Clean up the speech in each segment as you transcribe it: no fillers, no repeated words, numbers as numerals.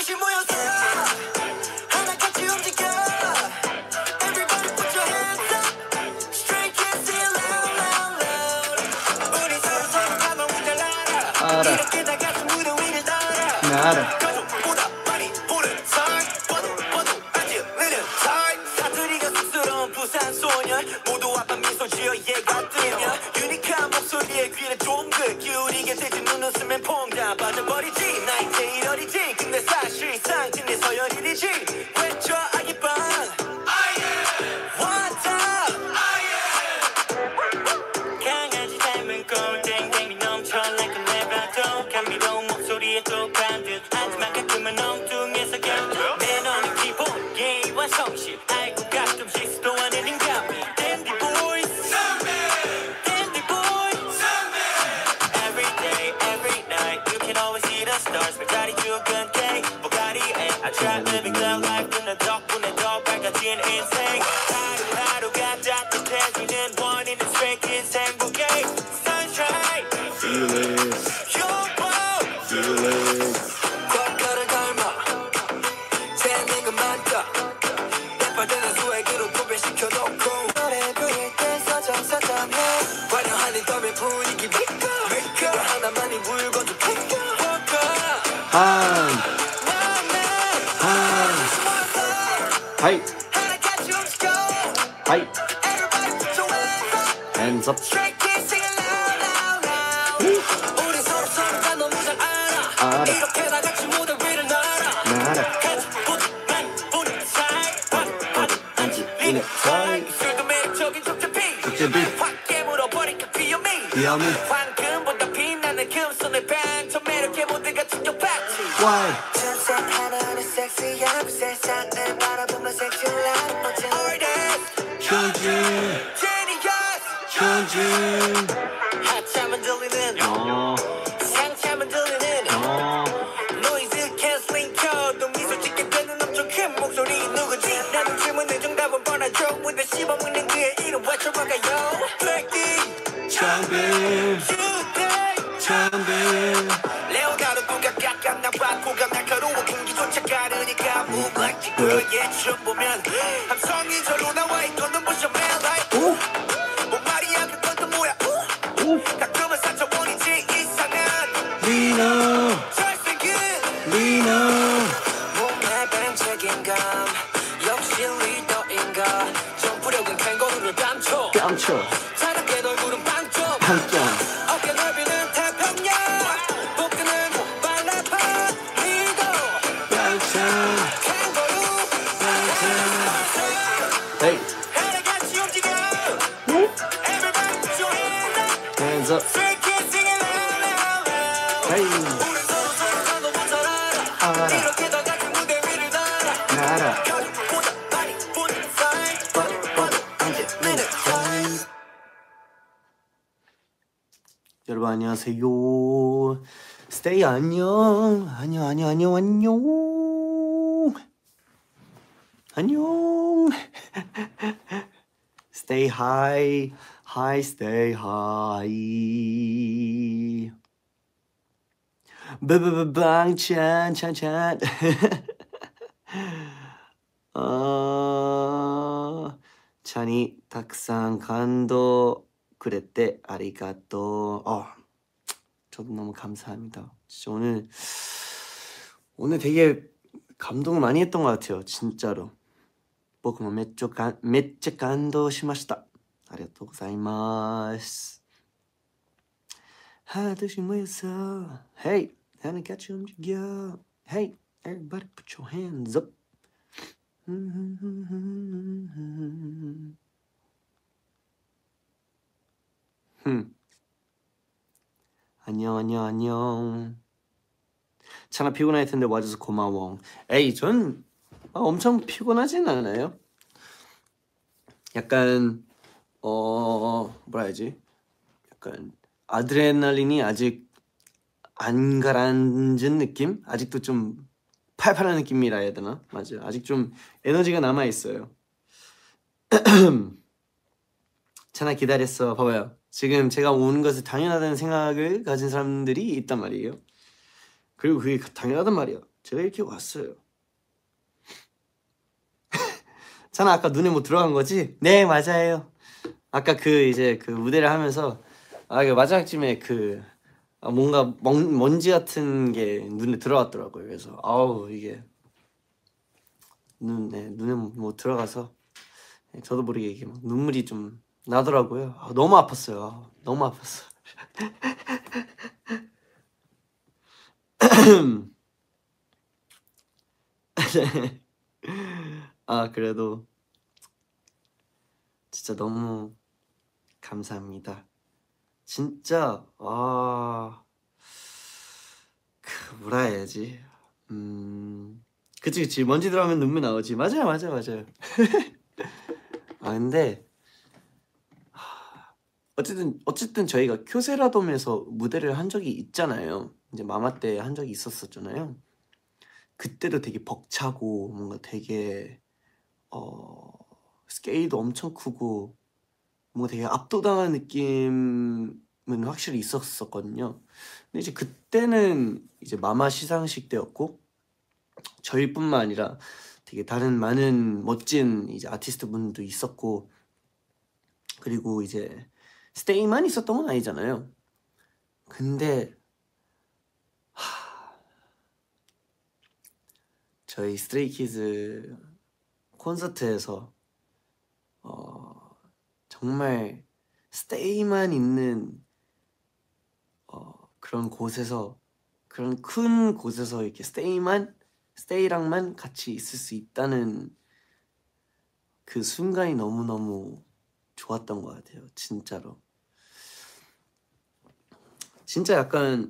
다시 모여서 하나같이 움직여. Everybody put your hands up. Straight kids sing loud, loud, loud. 우리 서로 감을 잘 알아. 이렇게 다 같이 무대 위를 달아. 알아. 가족보다 많이 보는 삶. 뻗어 아직 느는 타임. 사투리가 쑥스러운 부산 소년. 모두 아빠 미소 지어 얘가 뜨면 유니크한 목소리에 귀를 쫑긋 기울이게 되지. 눈웃으면 퐁다 빠져버리지. 나이 제일 어리지. 근데 사실상 진내 서열이지. 외쳐 아기빵 왔다. 강아지 닮은 꼴땡땡이 넘쳐 like a labrador. 감미로운 목소리에 똑한 듯 하지만 가끔은 엉뚱해서 곁. 내 너는 기본 예의와 성실. 알고 가끔씩 시도하는 인간미. Dandy boys Dandy boys Every day every night you can always see the stars. 별자리 죽은 K 보가리에 I try living the life. 너 덕분에 더 밝아진 인생. 하루하루가 따뜻해지는 원인은 straight kids 행복해. Sunshine Feel it. Feel it. 꽉가를 닮아 재능은 많다. 대파되는 수액으로 도배시켜놓고 노래 부를 때 서정서정해. 화려한 이 덤의 분위기 비켜. 그거 하나만이 물건 좀 비켜. 하이. 하나같이 움직여. 하이. Everybody put your hands up. Hands up. Straight kids singing loud, loud, loud. 우리 서로 다 너무 잘 알아. 이렇게 다 같이 무대 위를 날아. 날아. 가족보다만 보는 사이. 앉으는 사이. 술도 매력적인 족제비. 확 깨물어버릴까 비염이. 황금보다 빛나는 금손의 방. 매력의 모두가 충격받지. Why? 첫째 하나는 섹시하고 세상을 바라보면 섹시한 멋진 artist. 조진. Genius. 조진. 하찮으면 들리는 상차면 들리는 노이즈 캔슬링 켜도 미소 짓게 되는 엄청 큰 목소리 누구지. 나는 질문의 정답은 뻔하죠. 근데 씹어먹는 그의 이름 외쳐볼까요. Blackpink 장빈. 장빈. 레오나르도 각각 나빠고가 날카로워. 공기조차 가르니까 move like the girl. yeah 춤 보면 함성이 절로 나와 있고 눈부셔 man like 뭐 말이야 그건 또 뭐야 가끔은 상처뿐이지 이상한 리노. 잘생긴 리노. 몸에 밴 책임감 역시 리더인가. 점프력은 캥거루를 감춰. 차갑게 얼굴은 빵점. 어깨 넓이는 태평양. 복근은 발라파 리더 캥거루. Hey. 하나같이 움직여. Everybody put your hands up. Hands up. Straight kids singing loud, loud, loud. Hey. 우리 서로 다 너무 잘 알아. 이렇게 다 같이 무대 위를 날아. 날아. 가족보다 많이 보는 사이. 앉으는 사이. 여러분 안녕하세요. Stay 안녕. 안녕. Stay high. Stay high. 빵찬. 찬이 탁상 간도 그랬대. 아리가또. 저도 너무 감사합니다. 진짜 오늘 되게 감동을 많이 했던 것 같아요. 진짜로. 僕もめっちゃ感動しました。ありがとうございます。하듯이 모여서 Hey, 하나 같이 움직여. Hey, everybody put your hands up. 안녕. 찬아 피곤할 텐데 와줘서 고마워. 에이, 전 엄청 피곤하진 않아요. 약간 뭐라 해야지? 약간 아드레날린이 아직 안 가라앉은 느낌? 아직도 좀 팔팔한 느낌이라 해야 되나? 맞아요. 아직 좀 에너지가 남아 있어요. 찬아 기다렸어. 봐봐요. 지금 제가 오는 것을 당연하다는 생각을 가진 사람들이 있단 말이에요. 그리고 그게 당연하단 말이야. 제가 이렇게 왔어요. 자나 아까 눈에 뭐 들어간 거지? 네 맞아요. 아까 이제 무대를 하면서 그 마지막쯤에 뭔가 먼지 같은 게 눈에 들어왔더라고요. 그래서 아우 이게 눈에 뭐 들어가서 저도 모르게 이게 막 눈물이 좀 나더라고요. 너무 아팠어요. 너무 아팠어. 그래도 진짜 너무 감사합니다. 진짜 뭐라 해야지? 그치 먼지 들어가면 눈물 나오지. 맞아요. 근데 어쨌든 저희가 쿄세라돔에서 무대를 한 적이 있잖아요. 이제 마마 때 한 적이 있었잖아요. 그때도 되게 벅차고 뭔가 되게 스케일도 엄청 크고 뭔가 되게 압도당한 느낌은 확실히 있었거든요. 근데 이제 그때는 이제 마마 시상식 때였고 저희뿐만 아니라 되게 다른 많은 멋진 이제 아티스트 분도 있었고 그리고 이제 스테이만 있었던 건 아니잖아요. 근데 저희 스트레이키즈 콘서트에서 정말 스테이만 있는 그런 곳에서 그런 큰 곳에서 이렇게 스테이랑만 같이 있을 수 있다는 그 순간이 너무너무 좋았던 것 같아요. 진짜로. 진짜 약간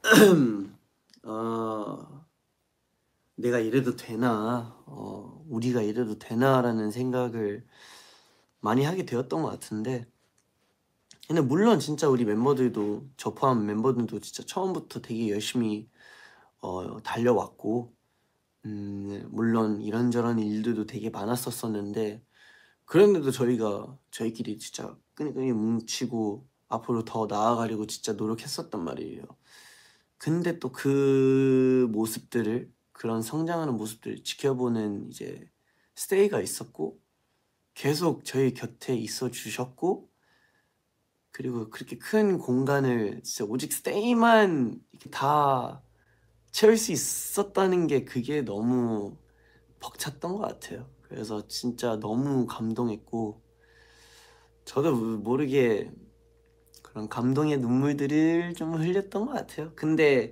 내가 이래도 되나 우리가 이래도 되나라는 생각을 많이 하게 되었던 것 같은데 근데 물론 진짜 우리 멤버들도 저 포함 멤버들도 진짜 처음부터 되게 열심히 달려왔고 물론 이런저런 일들도 되게 많았었는데 그런데도 저희끼리 진짜 끈끈이 뭉치고 앞으로 더 나아가려고 진짜 노력했었단 말이에요. 근데 또 그 모습들을 그런 성장하는 모습들을 지켜보는 이제 스테이가 있었고 계속 저희 곁에 있어 주셨고 그리고 그렇게 큰 공간을 진짜 오직 스테이만 이렇게 다 채울 수 있었다는 게 그게 너무 벅찼던 것 같아요. 그래서 진짜 너무 감동했고 저도 모르게 그런 감동의 눈물들을 좀 흘렸던 것 같아요. 근데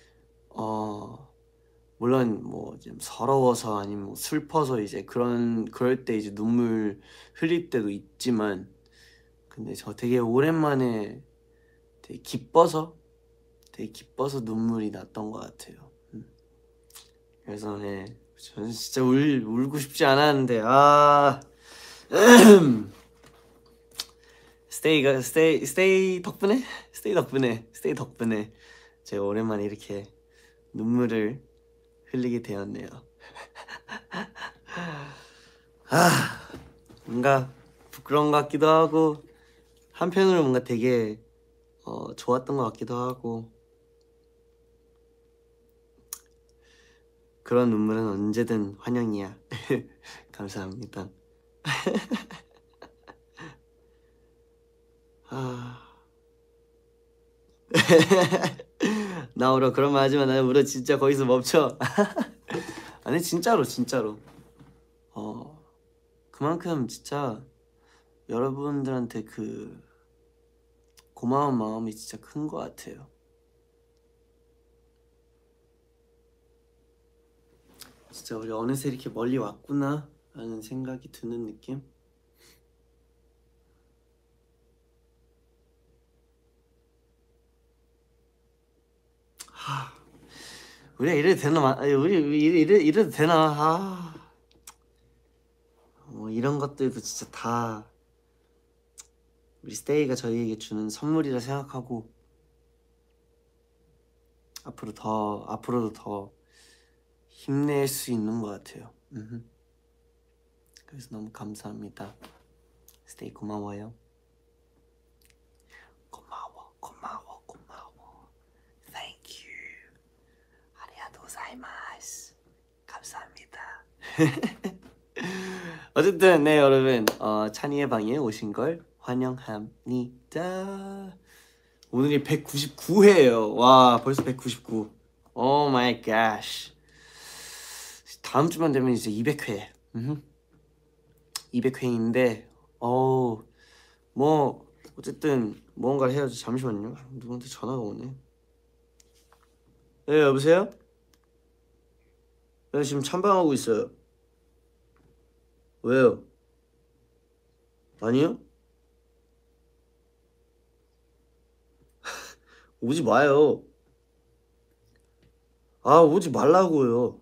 물론 뭐 좀 서러워서 아니면 뭐 슬퍼서 이제 그럴 때 이제 눈물 흘릴 때도 있지만 근데 저 되게 오랜만에 되게 기뻐서 눈물이 났던 것 같아요. 그래서 저는 진짜 울고 싶지 않았는데 스테이 덕분에 제가 오랜만에 이렇게 눈물을 흘리게 되었네요. 뭔가 부끄러운 것 같기도 하고 한편으로 뭔가 되게 좋았던 것 같기도 하고 그런 눈물은 언제든 환영이야. 감사합니다. 나 울어 그런 말 하지마. 나 울어 진짜 거기서 멈춰. 아니 진짜로 그만큼 진짜 여러분들한테 고마운 마음이 진짜 큰 것 같아요. 진짜 우리 어느새 이렇게 멀리 왔구나 라는 생각이 드는 느낌? 우리가 이래도 되나? 이래도 되나? 이런 것들도 진짜 다 우리 스테이가 저희에게 주는 선물이라 생각하고 앞으로도 더 힘낼 수 있는 것 같아요. 그래서 너무 감사합니다. 스테이 고마워요. 고마워. Thank you. 아리가또 고자이마스. 어쨌든 네 여러분 찬이의 방에 오신 걸 환영합니다. 오늘이 199회예요. 와 벌써 199. 오 마이 갓. 다음 주만 되면 이제 200회. 200회인데 뭐 어쨌든 무언가를 해야지. 잠시만요. 누구한테 전화가 오네. 네 여보세요? 네 지금 참방하고 있어요. 왜요? 아니요? 오지 마요. 아 오지 말라고요.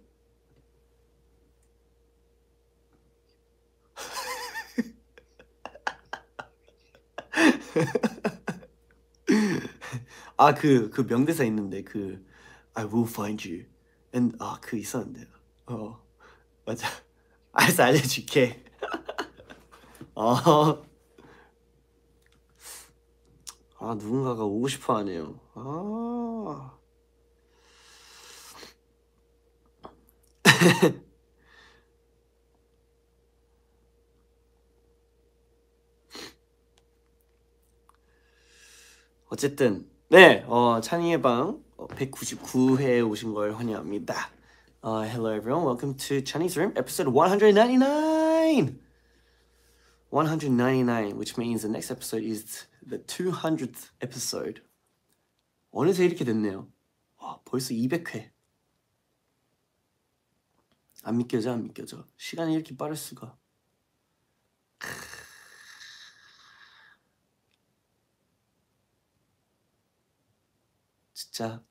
아 그 명대사 있는데 그 I will find you and 그 있었는데 맞아. 알았어 알려줄게. 누군가가 오고 싶어 하네요. 어쨌든 네 찬이의 방 199회에 오신 걸 환영합니다. Hello everyone, welcome to Chinese Room episode 199. 199, which means the next episode is the 200th episode. 어느새 이렇게 됐네요. 와, 벌써 200회. 안 믿겨져, 안 믿겨져. 시간이 이렇게 빠를 수가. 진짜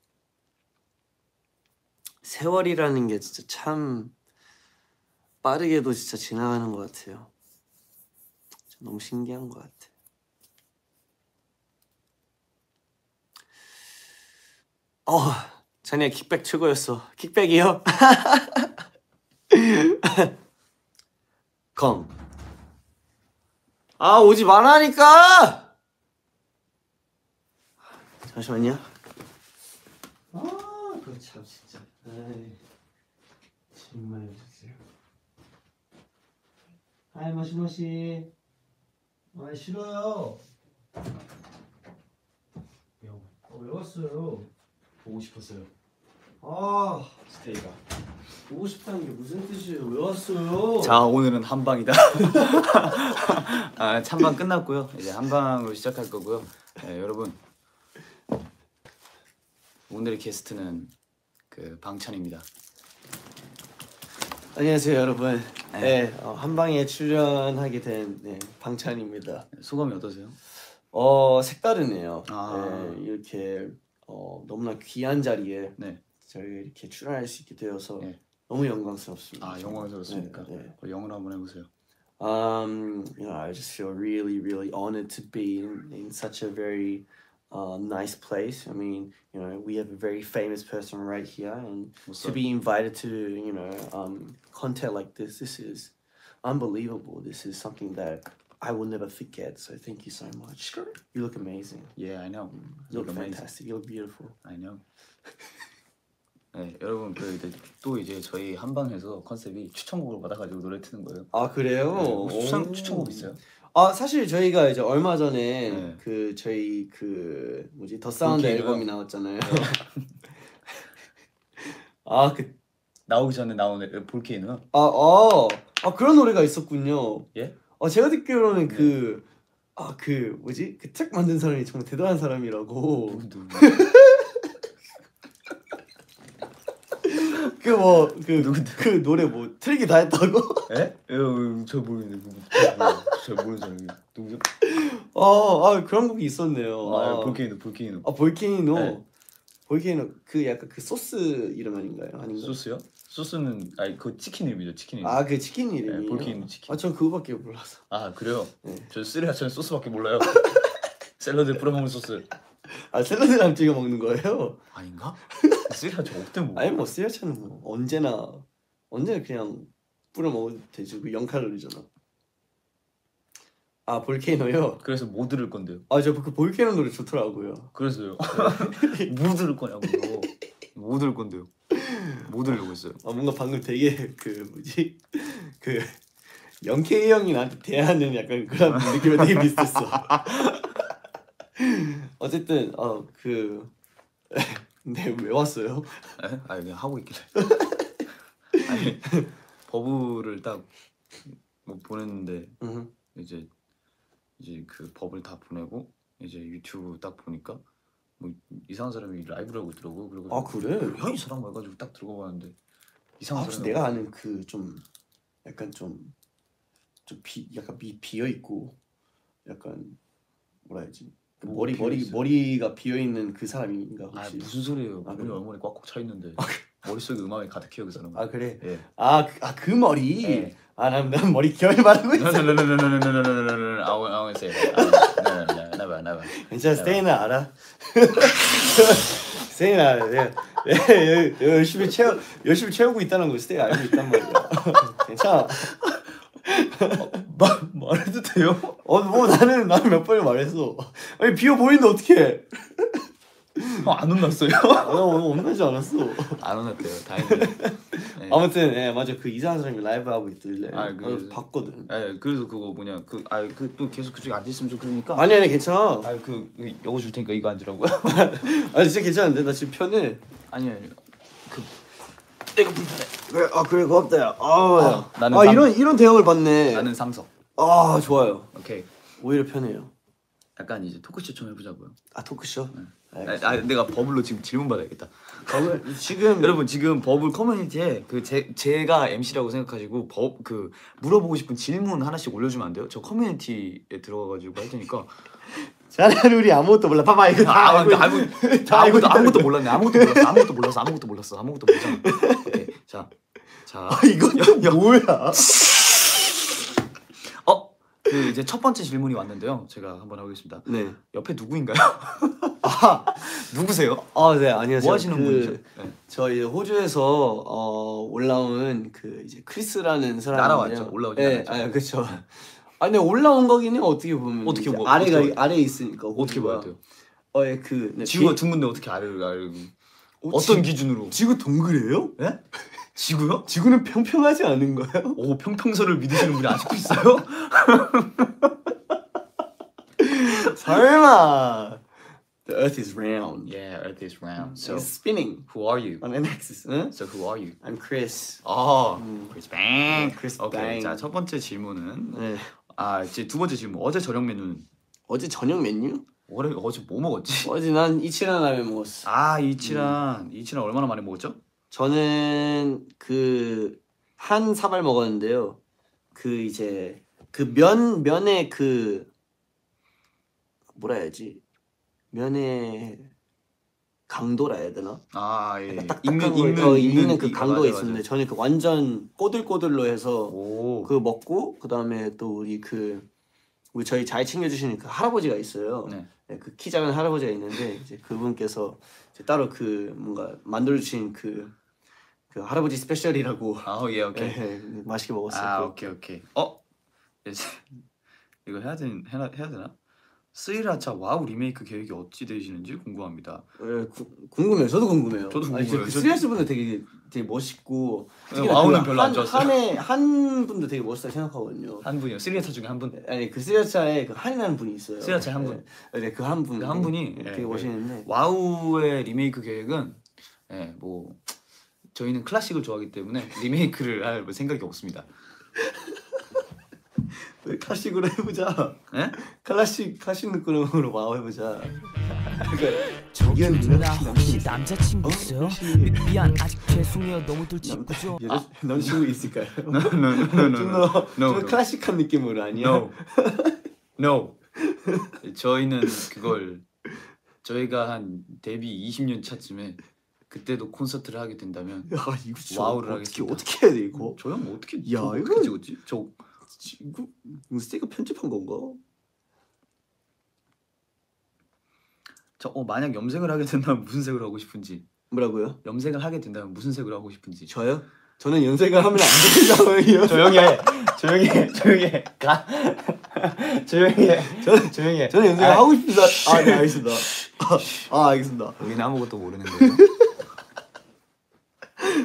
세월이라는 게 진짜 참 빠르게도 진짜 지나가는 것 같아요. 너무 신기한 것 같아. 자네 킥백 최고였어. 킥백이요? 검. 오지 말라니까! 잠시만요. 그거 참 진짜. 정말 주세요. 모시모시. 싫어요. 왜 왔어요? 보고 싶었어요. 스테이가. 보고 싶다는 게 무슨 뜻이에요? 왜 왔어요? 자, 오늘은 한방이다. 찬방 끝났고요. 이제 한방으로 시작할 거고요. 네, 여러분 오늘의 게스트는 그 방찬입니다. 안녕하세요 여러분. 네, 한방에 출연하게 된 방찬입니다. 소감이 어떠세요? 색다르네요. 아. 네, 이렇게 너무나 귀한 자리에 네. 저희 이렇게 출연할 수 있게 되어서 네. 너무 영광스럽습니다. 영광스럽습니까? 네. 영어로 한번 해보세요. I just feel really, really honored to be in such a very nice place. I mean, we have a very famous person right here, and to be invited to, content like this is unbelievable. This is something that I will never forget. So thank you so much. Sure. You look amazing. Yeah, I know. You look fantastic. You look beautiful. I know. 네, 여러분 이제 저희 한방에서 컨셉이 추천곡을 받아가지고 노래 트는 거예요. 그래요? 네, 추천곡 있어요? 사실 저희가 이제 얼마 전에 저희 더 사운드 앨범이 나왔잖아요. 나오기 전에 나온 볼케이노? 그런 노래가 있었군요. 예? 제가 듣기로는 그 트랙 만든 사람이 정말 대단한 사람이라고. 그 노래 트랙이 다 했다고? 예? 저 모르겠는데 저 모르는 사람이 누구죠? 그런 곡이 있었네요. 볼케이노. 볼케이노. 네. 볼케이노 약간 소스 이름 아닌가요? 아닌가? 소스요? 소스는 그 치킨 이름이죠. 치킨 이름. 그 치킨 이름이. 네, 볼케이노 치킨. 전 그거밖에 몰라서. 그래요? 네. 저 스리라차는 소스밖에 몰라요. 샐러드에 뿌려 먹는 소스. 샐러드랑 찍어 먹는 거예요? 아닌가? 스리라차 어때 뭐? 아니 스리라차는 언제나 그냥 뿌려 먹어도 되지. 0칼로리잖아. 볼케이노요? 그래서 뭐 들을 건데요? 저 그 볼케이노 노래 좋더라고요. 그래서요? 뭐 들을 거냐고요? 뭐 들을 건데요? 못 들려고 했어요. 뭔가 방금 되게 그 뭐지 그 영케이 형이 나한테 대하는 약간 그런 느낌이 되게 비슷했어. 어쨌든 근데 왜 왔어요? 에? 아니 그냥 하고 있길래. 아니 버블을 딱 뭐 보냈는데 이제 그 버블 다 보내고 이제 유튜브 딱 보니까 뭐 이상한 사람이 라이브를 하고 있더라고. 그리고 아 그래? 야 이 사람 해가지고 딱 들어가 봤는데 이상한 혹시 사람이 내가 아는 그 좀 약간 약간 비어 있고 약간 뭐라 해야지 그 뭐 비어 있어요? 머리가 비어 있는 그 사람인가 아 혹시? 무슨 소리예요? 아, 머리 그래? 얼굴이 꽉꽉 차 있는데 머릿속에 음악이 가득해요 그 사람은. 아 그래? 예. 그 머리? 예. 난 머리 결 말하고 있어. I won't say that. No, never. 괜찮아, 스테이는 알아. 스테이는 알아. 내가 열심히 채우고 있다는 걸 스테이 알고 있단 말이야. 괜찮아. 말해도 돼요? 뭐 나는 몇 번을 말했어. 아니 비어 보이는데 어떡해? 안 혼났어요? 혼나지 않았어. 안 혼났대요. 다행이네요. 네. 아무튼 맞아 그 이상한 사람이 라이브 하고 있길래 봤거든. 그래서 그거 뭐냐 또 계속 그쪽에 앉아 있으면 좀 그러니까. 아니 괜찮아. 요거 줄 테니까 이거 앉으라고요. 아니 진짜 괜찮은데 나 지금 편해. 아니 내가 불편해. 그래 고맙다 야. 나는 이런 대응을 받네. 나는 상석. 좋아요. 오케이. 오히려 편해요. 약간 이제 토크쇼 좀 해보자고요. 토크쇼? 내가 버블로 지금 질문 받아야겠다. 지금 여러분 지금 버블 커뮤니티에 제가 MC라고 생각하시고 물어보고 싶은 질문 하나씩 올려주면 안 돼요? 저 커뮤니티에 들어가가지고 할 테니까. 자네 우리 아무것도 몰라. 봐봐 이거 다 알고 아무것도 몰랐네. 아무것도 몰랐어. 오케이. 자. 이건 좀 뭐야? 이제 첫 번째 질문이 왔는데요. 제가 한번 해보겠습니다. 네. 옆에 누구인가요? 누구세요? 네 안녕하세요. 뭐 하시는 분이죠? 네. 저희 호주에서 올라온 그 이제 크리스라는 사람인데요. 날아왔죠. 올라오지 않았죠. 그렇죠. 근데 올라온 거긴 해요. 어떻게 보면 어떻게 아래에 있으니까 어떻게 봐야 돼요? 지구가 둥근데 어떻게 아래를 알고? 어떤 기준으로? 지구 동그래요? 예? 지구요? 지구는 평평하지 않은 거예요? 오 평평설을 믿으시는 분이 아직도 있어요? 설마. The Earth is round. Yeah, Earth is round. So it's spinning who are you? on an axis. 응? So who are you? I'm Chris. Chris Bang. Chris 오케이. Bang. 자, 첫 번째 질문은 네. 이제 두 번째 질문. 어제 저녁 메뉴는? 어제 저녁 메뉴? 어제 뭐 먹었지? 어제 난 이치란 라면 먹었어. 이치란 얼마나 많이 먹었죠? 저는 한 사발 먹었는데요. 이제 면의 뭐라 해야지? 면의 강도라 해야 되나? 예. 익는 그 강도가 맞아. 있었는데 저는 완전 꼬들꼬들로 해서 오. 먹고 그다음에 또 우리 저희 잘 챙겨주시는 그 할아버지가 있어요. 네. 그 키 작은 할아버지가 있는데 이제 그분께서 이제 따로 뭔가 만들어주신 그 할아버지 스페셜이라고. 예, 오케이. 맛있게 먹었어요. 오케이. 이제 이거 해야 되나? 스리라차 와우 리메이크 계획이 어찌 되시는지 궁금합니다. 궁금해요. 저도 궁금해요. 저도 궁금해요. 스리라차 분들 되게 멋있고 와우는 별로 안 좋았어요. 한 분도 되게 멋있다고 생각하거든요. 한 분이요? 스리라차 중에 한 분? 아니 스리라차에 한이라는 분이 있어요. 스리라차에 한 분? 네, 그 한 분. 한 분이 되게 멋있는데 와우의 리메이크 계획은 뭐 저희는 클래식을 좋아하기 때문에 리메이크를 할 생각이 없습니다. 왜 클래식으로 해보자. 네? 클래식 느낌으로 와우 해보자. 저기요 누나 혹시 남자친구 있어요? 미안 아직 죄송해요 너무 돌직구죠. 남자친구 있을까요? No. 좀 클래식한 느낌으로 아니야? No. 저희는 저희가 한 데뷔 20년 차쯤에 그때도 콘서트를 하게 된다면 이거 와우를 하겠습니다. 어떻게 해야 돼 이거? 저 형 어떻게 이거 찍었지? 이거 스테이가 편집한 건가? 만약 염색을 하게 된다면 무슨 색으로 하고 싶은지. 뭐라고요? 염색을 하게 된다면 무슨 색으로 하고 싶은지. 저요? 저는 염색을 하면 안 되는 상황이에요. 조용히 해. 조용히 해. 저는 염색을 하고 싶습니다. 네 알겠습니다. 알겠습니다. 우리는 아무것도 모르는 거예요.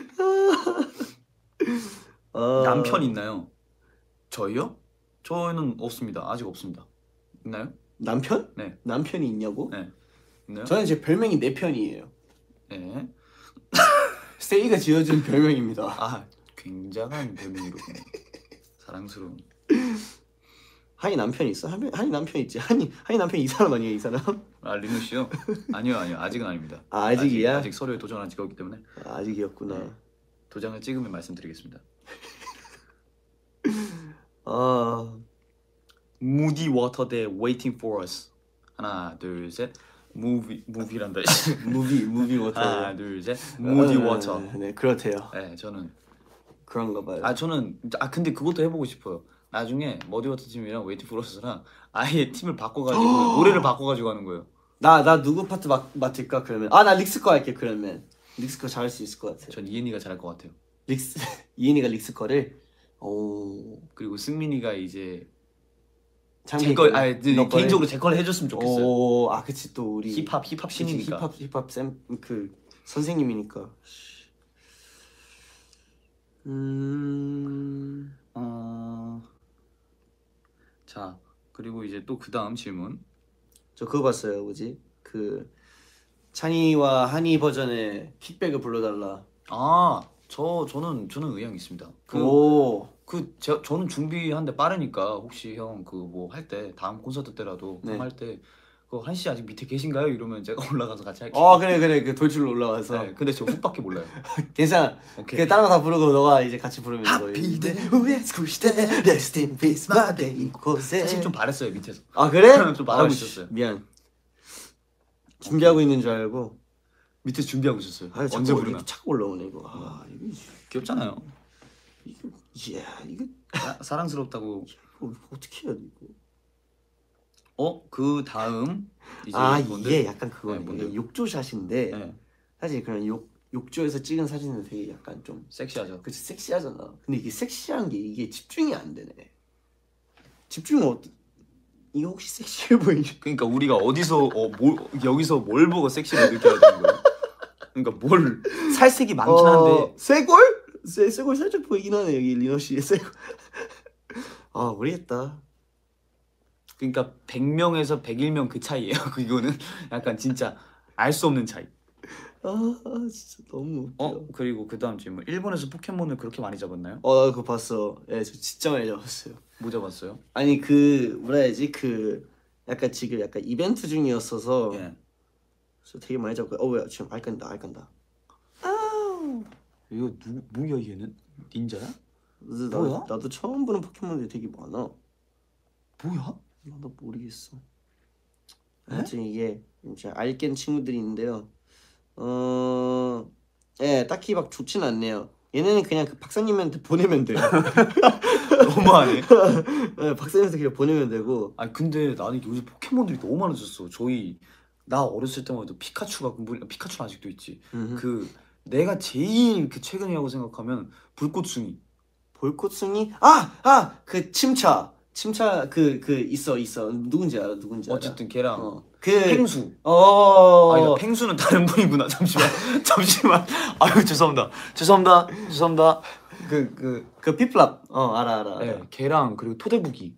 남편 있나요? 저희요? 저희는 없습니다. 아직 없습니다. 있나요? 남편? 네. 남편이 있냐고? 네. 있나요? 저는 제 별명이 내 편이에요. 네. 세이가 지어준 별명입니다. 아, 굉장한 별명이로군요. 사랑스러운. 한이 남편 있어? 한이 남편 있지. 한이 남편 이 사람 아니에요, 이 사람? 아, 리노 씨요? 아니요, 아직은 아닙니다. 아, 아직이야? 아직 서류에 도전한 직업이기 때문에 아직이었구나. 네. 도장을 찍으면 말씀드리겠습니다. Moody Water 대 Waiting for Us. 하나, 둘, 셋. 무비란다. 무비 워터. 하나, 둘, 셋. Moody Water. 네, 그렇대요. 네, 저는 그런가 봐요. 근데 그것도 해보고 싶어요. 나중에 머디워터 팀이랑 웨이팅 for Us랑 아예 팀을 바꿔가지고 노래를 바꿔가지고 하는 거예요. 나 누구 파트 맡을까 그러면? 나 릭스 거 할게 그러면. 릭스 거 잘할 수 있을 것 같아. 전 이엔이가 잘할 것 같아요. 이엔이가 릭스 거를. 그리고 승민이가 이제 창빈이 제걸 너 개인적으로 제 걸 해줬으면 좋겠어요. 그치 또 우리 힙합 신이니까. 힙합 쌤 그 선생님이니까. 자, 그리고 이제 또 그 다음 질문. 저 그거 봤어요. 뭐지? 그 찬이와 한이 버전의 킥백을 불러달라. 저는 의향 있습니다. 저는 준비하는데 빠르니까 혹시 형 그 뭐 할 때 다음 콘서트 때라도 네. 할 때 그 한 씨 아직 밑에 계신가요? 이러면 제가 올라가서 같이 할게요. 그래 그 돌출로 올라와서. 네, 근데 저 훅밖에 몰라요. 괜찮아. 오케이. 그 다른 거 다 부르고 너가 이제 같이 부르면 이거. Happy day, Rest in peace, my day. 이곳에. 사실 좀 바랬어요 밑에서. 그래? 좀 말하고 있었어요. 미안. 준비하고 있는 줄 알고. 밑에서 준비하고 있었어요. 언제 언제 부르나? 자꾸 올라오네 이거. 이거 귀엽잖아요. 이거 사랑스럽다고. 어떻게 해야 돼 이거? 그 다음 이제 이게 약간 그거네. 뭔데요? 욕조샷인데 네. 사실 그런 욕조에서 찍은 사진은 되게 약간 좀 섹시하죠. 그치 섹시하잖아. 근데 이게 섹시한 게 이게 집중이 안 되네. 이거 혹시 섹시해 보이니? 그러니까 우리가 어디서 여기서 뭘 보고 섹시를 느껴야 되는 거야? 그러니까 뭘 살색이 많긴 한데 쇄골? 쇄골 살짝 보이긴 하네 여기 리노 씨의 쇄골. 모르겠다. 그러니까 100명에서 101명 그 차이예요. 이거는 약간 진짜 알 수 없는 차이. 진짜 너무 웃겨. 그리고 그 다음 질문. 일본에서 포켓몬을 그렇게 많이 잡았나요? 나 그거 봤어. 저 진짜 많이 잡았어요. 뭐 잡았어요? 아니 뭐라 해야지 약간 지금 약간 이벤트 중이었어서 예. 저 되게 많이 잡고. 뭐야 지금 알간다. 이거 뭐야 얘는? 닌자야? 뭐야? 나도 처음 보는 포켓몬들이 되게 많아. 뭐야? 나도 모르겠어. 아무튼 이게 이제 알겐 친구들이 있는데요. 딱히 막 좋진 않네요. 얘네는 그냥 그 박사님한테 보내면 돼요. 너무하네. 박사님한테 그냥 보내면 되고. 근데 나는 요즘 포켓몬들이 너무 많아졌어. 나 어렸을 때만 해도 피카츄가 피카츄는 아직도 있지. 내가 제일 최근이라고 생각하면 불꽃숭이. 볼꽃숭이? 그 침차 있어. 누군지 알아? 어쨌든 걔랑 그 펭수. 펭수는 다른 분이구나. 잠시만. 아유 죄송합니다. 그 피플랍. 알아. 네, 걔랑 그리고 토대부기.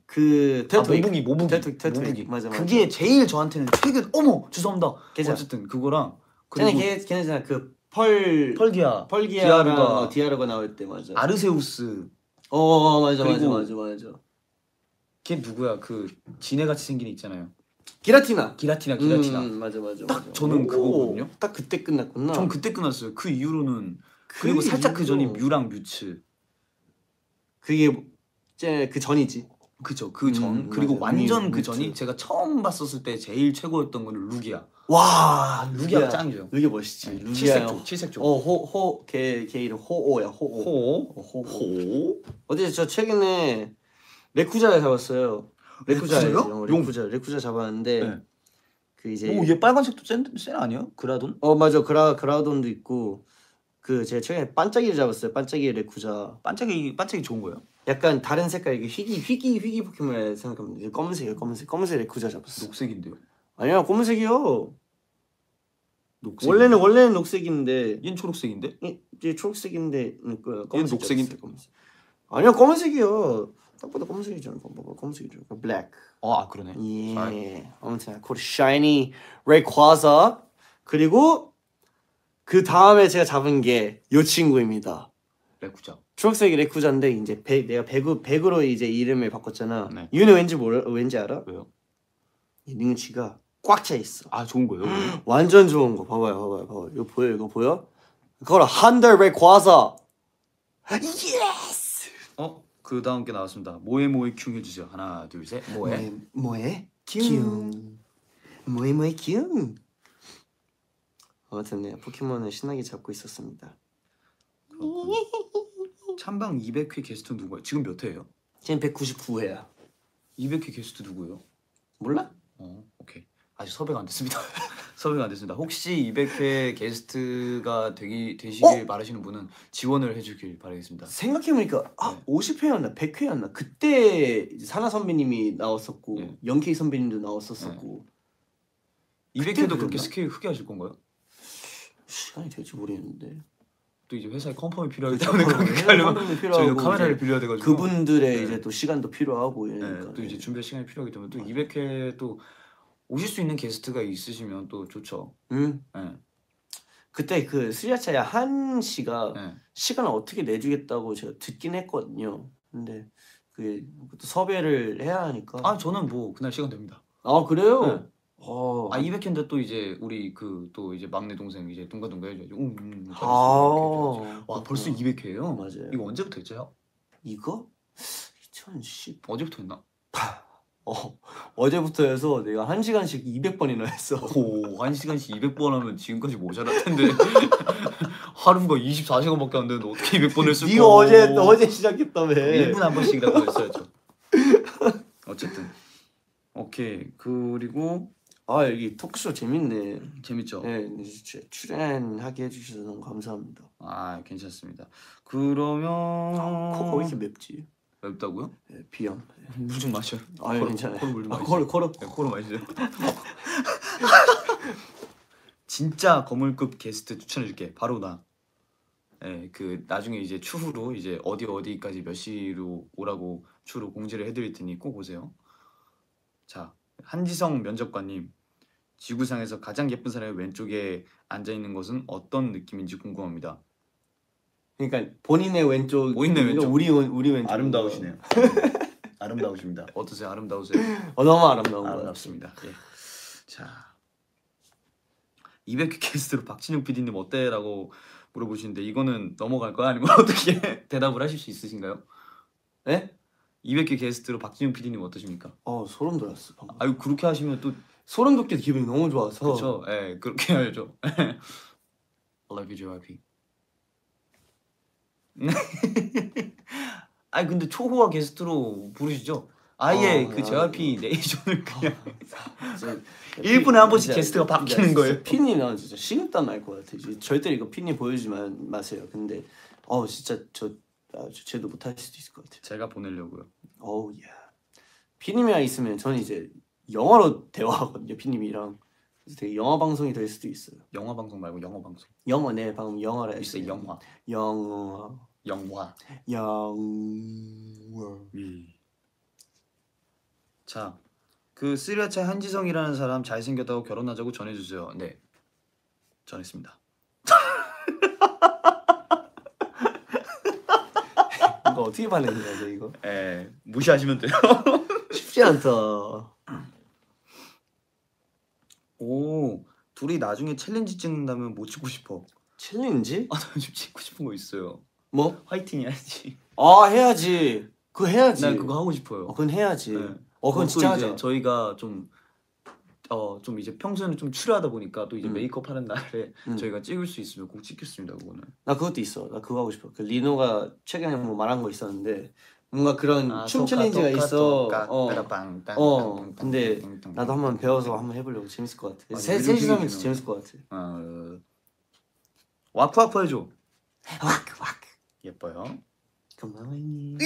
모부기. 맞아. 그게 제일 저한테는 최근. 어머 죄송합니다. 어쨌든 그거랑 그리고 걔네잖아 그 펄기아랑 디아루가 나올 때 맞아. 아르세우스. 맞아. 걔 누구야? 그 지네같이 생긴 애 있잖아요. 기라티나. 맞아. 딱 저는 그거거든요. 딱 그때 끝났구나. 전 그때 끝났어요. 그 이후로는 그리고 살짝 그 전이 뮤랑 뮤츠. 그게 이제 그 전이지. 그죠. 그 전. 그리고 맞아. 완전 그 전이 제가 처음 봤었을 때 제일 최고였던 거는 루기아. 와, 루기아 짱이죠. 루기아 멋있지. 네, 루기아 칠색조. 걔 이름 호오야. 호. 어제 저 최근에 레쿠자를 잡았어요. 레쿠자요? 레쿠자 잡았는데 네. 그 이제 얘 빨간색도 센 아니야? 그라돈? 맞아. 그라돈도 있고 제가 최근에 반짝이를 잡았어요. 반짝이 레쿠자. 반짝이 좋은 거예요? 약간 다른 색깔 이게 희귀 포켓몬을 생각하면 이제 검은색 레쿠자 잡았어. 녹색인데요? 아니야 검은색이요. 녹색. 원래는 녹색인데 얘는 초록색인데? 이제 초록색인데 얘는 녹색인데? 아니야 검은색이요. 딱 봐도 검은색이잖아. 검은색이죠. 블랙. 그러네. 예. 아무튼 그 shiny Rayquaza. 그리고 그 다음에 제가 잡은 게 이 친구입니다. 레쿠자. 초록색이 레쿠자인데 이제 내가 백으로 이제 이름을 바꿨잖아. 네. 이유는 왠지 알아? 왜요? 이 능치가 꽉 차 있어. 좋은 거예요? 완전 좋은 거. 봐봐요. 이거 보여? 그걸 한달 Rayquaza. 예스. 그 다음 게 나왔습니다. 뭐에 큐 해주세요. 하나 둘 셋. 뭐해? 큐. 뭐해 큐. 아무튼 네, 포켓몬을 신나게 잡고 있었습니다. 찬방 200회 게스트 누구예요? 지금 몇 회예요? 지금 199회야. 200회 게스트 누구예요? 몰라? 오케이. 아직 섭외가 안 됐습니다. 섭외가 안 됐습니다. 혹시 200회 게스트가 되시길 바라시는 분은 지원을 해주길 바라겠습니다. 생각해보니까 50회였나 100회였나 그때 이제 사나 선배님이 나왔었고 네. 영케이 선배님도 나왔었었고 200회도 그렇게 스케일 크게 하실 건가요? 시간이 될지 모르겠는데 또 이제 회사에 컨펌이 필요하기 때문에 그렇게 하려면 저희도 카메라를 빌려야 돼가지고 그분들의 네. 이제 또 시간도 필요하고 이러니까 네, 또 이제 준비할 시간이 필요하기 때문에 또 200회 또 오실 수 있는 게스트가 있으시면 또 좋죠. 네. 그때 그 스리라차야 한 씨가 시간을 어떻게 내주겠다고 제가 듣긴 했거든요. 근데 그것도 섭외를 해야 하니까 저는 뭐 그날 시간 됩니다. 그래요? 네. 200회인데 또 이제 우리 또 이제 막내 동생 이제 둥가둥가 해줘야죠. 와 벌써 200회예요? 맞아요. 이거 언제부터 했죠? 이거 2010 어제부터 했나? 어제부터 해서 내가 1시간씩 200번이나 했어. 오 1시간씩 200번 하면 지금까지 모자랄 텐데 하루가 24시간밖에 안 되는데 어떻게 200번 했을까? 네가 어제 시작했다며. 1분에 한 번씩이라도 했어야죠. 어쨌든 오케이. 그리고 여기 토크쇼 재밌네. 재밌죠? 네, 출연하게 해주셔서 너무 감사합니다. 괜찮습니다. 그러면 코가 왜 이렇게 맵지? 맵다고요? 네, 비염. 물 좀 마셔요. 괜찮아요. 코로 물 좀 마시죠. 코로 마시죠. 진짜 거물급 게스트 추천해줄게. 바로 나. 그 나중에 이제 추후로 이제 어디까지 몇 시로 오라고 추후로 공지를 해드릴 테니 꼭 오세요. 자, 한지성 면접관님. 지구상에서 가장 예쁜 사람의 왼쪽에 앉아 있는 것은 어떤 느낌인지 궁금합니다. 그러니까 본인의 왼쪽, 우리 왼쪽. 아름다우시네요. 아름다우십니다. 어떠세요? 아름다우세요? 너무 아름다운 아름답습니다. 예. 자, 200회 게스트로 박진영 PD님 어때?라고 물어보시는데 이거는 넘어갈까요? 아니면 어떻게 대답을 하실 수 있으신가요? 네? 200회 게스트로 박진영 PD님 어떠십니까? 소름 돋았어 방금. 그렇게 하시면 또 소름 돋게 기분이 너무 좋아서. 그렇죠. 그렇게 해야죠. I love you, JYP. 근데 초호화 게스트로 부르시죠? 그 JYP 내이션을 그냥 1분에 한 번씩 게스트가 바뀌는 거예요. 핀이는 진짜 식은땀 날 것 같아. 절대 이거 핀이 보여주지 마세요. 근데 진짜 쟤도 못할 수도 있을 것 같아요. 제가 보내려고요. 핀님이랑 있으면 저는 이제 영어로 대화하거든요. 핀님이랑. 그래서 되게 영화 방송이 될 수도 있어요. 영화 방송 말고 영어 방송. 네, 방금 영어라 했어요. 영화. 자, 그 스리라차 한지성이라는 사람 잘생겼다고 결혼하자고 전해주세요. 네, 전했습니다. 이거 어떻게 반응해야 돼 이거? 무시하시면 돼요. 쉽지 않다. 둘이 나중에 챌린지 찍는다면 뭐 찍고 싶어? 챌린지? 나 좀 찍고 싶은 거 있어요. 뭐? 화이팅 해야지. 해야지. 그거 해야지. 난 그거 하고 싶어요. 그건 해야지. 네. 그건 진짜 하자. 저희가 좀 이제 평소에는 좀 추려하다 보니까 또 이제 메이크업 하는 날에 저희가 찍을 수 있으면 꼭 찍겠습니다. 그거는. 나 그것도 있어. 나 그거 하고 싶어. 그 리노가 최근에 뭐 말한 거 있었는데 뭔가 그런 춤 챌린지가 있어. 근데 나도 한번 배워서 한번 해보려고. 재밌을 것 같아. 셋이서 하면 재밌을 것 같아. 와크와크 해줘. 와크. 예뻐요. 고마워요.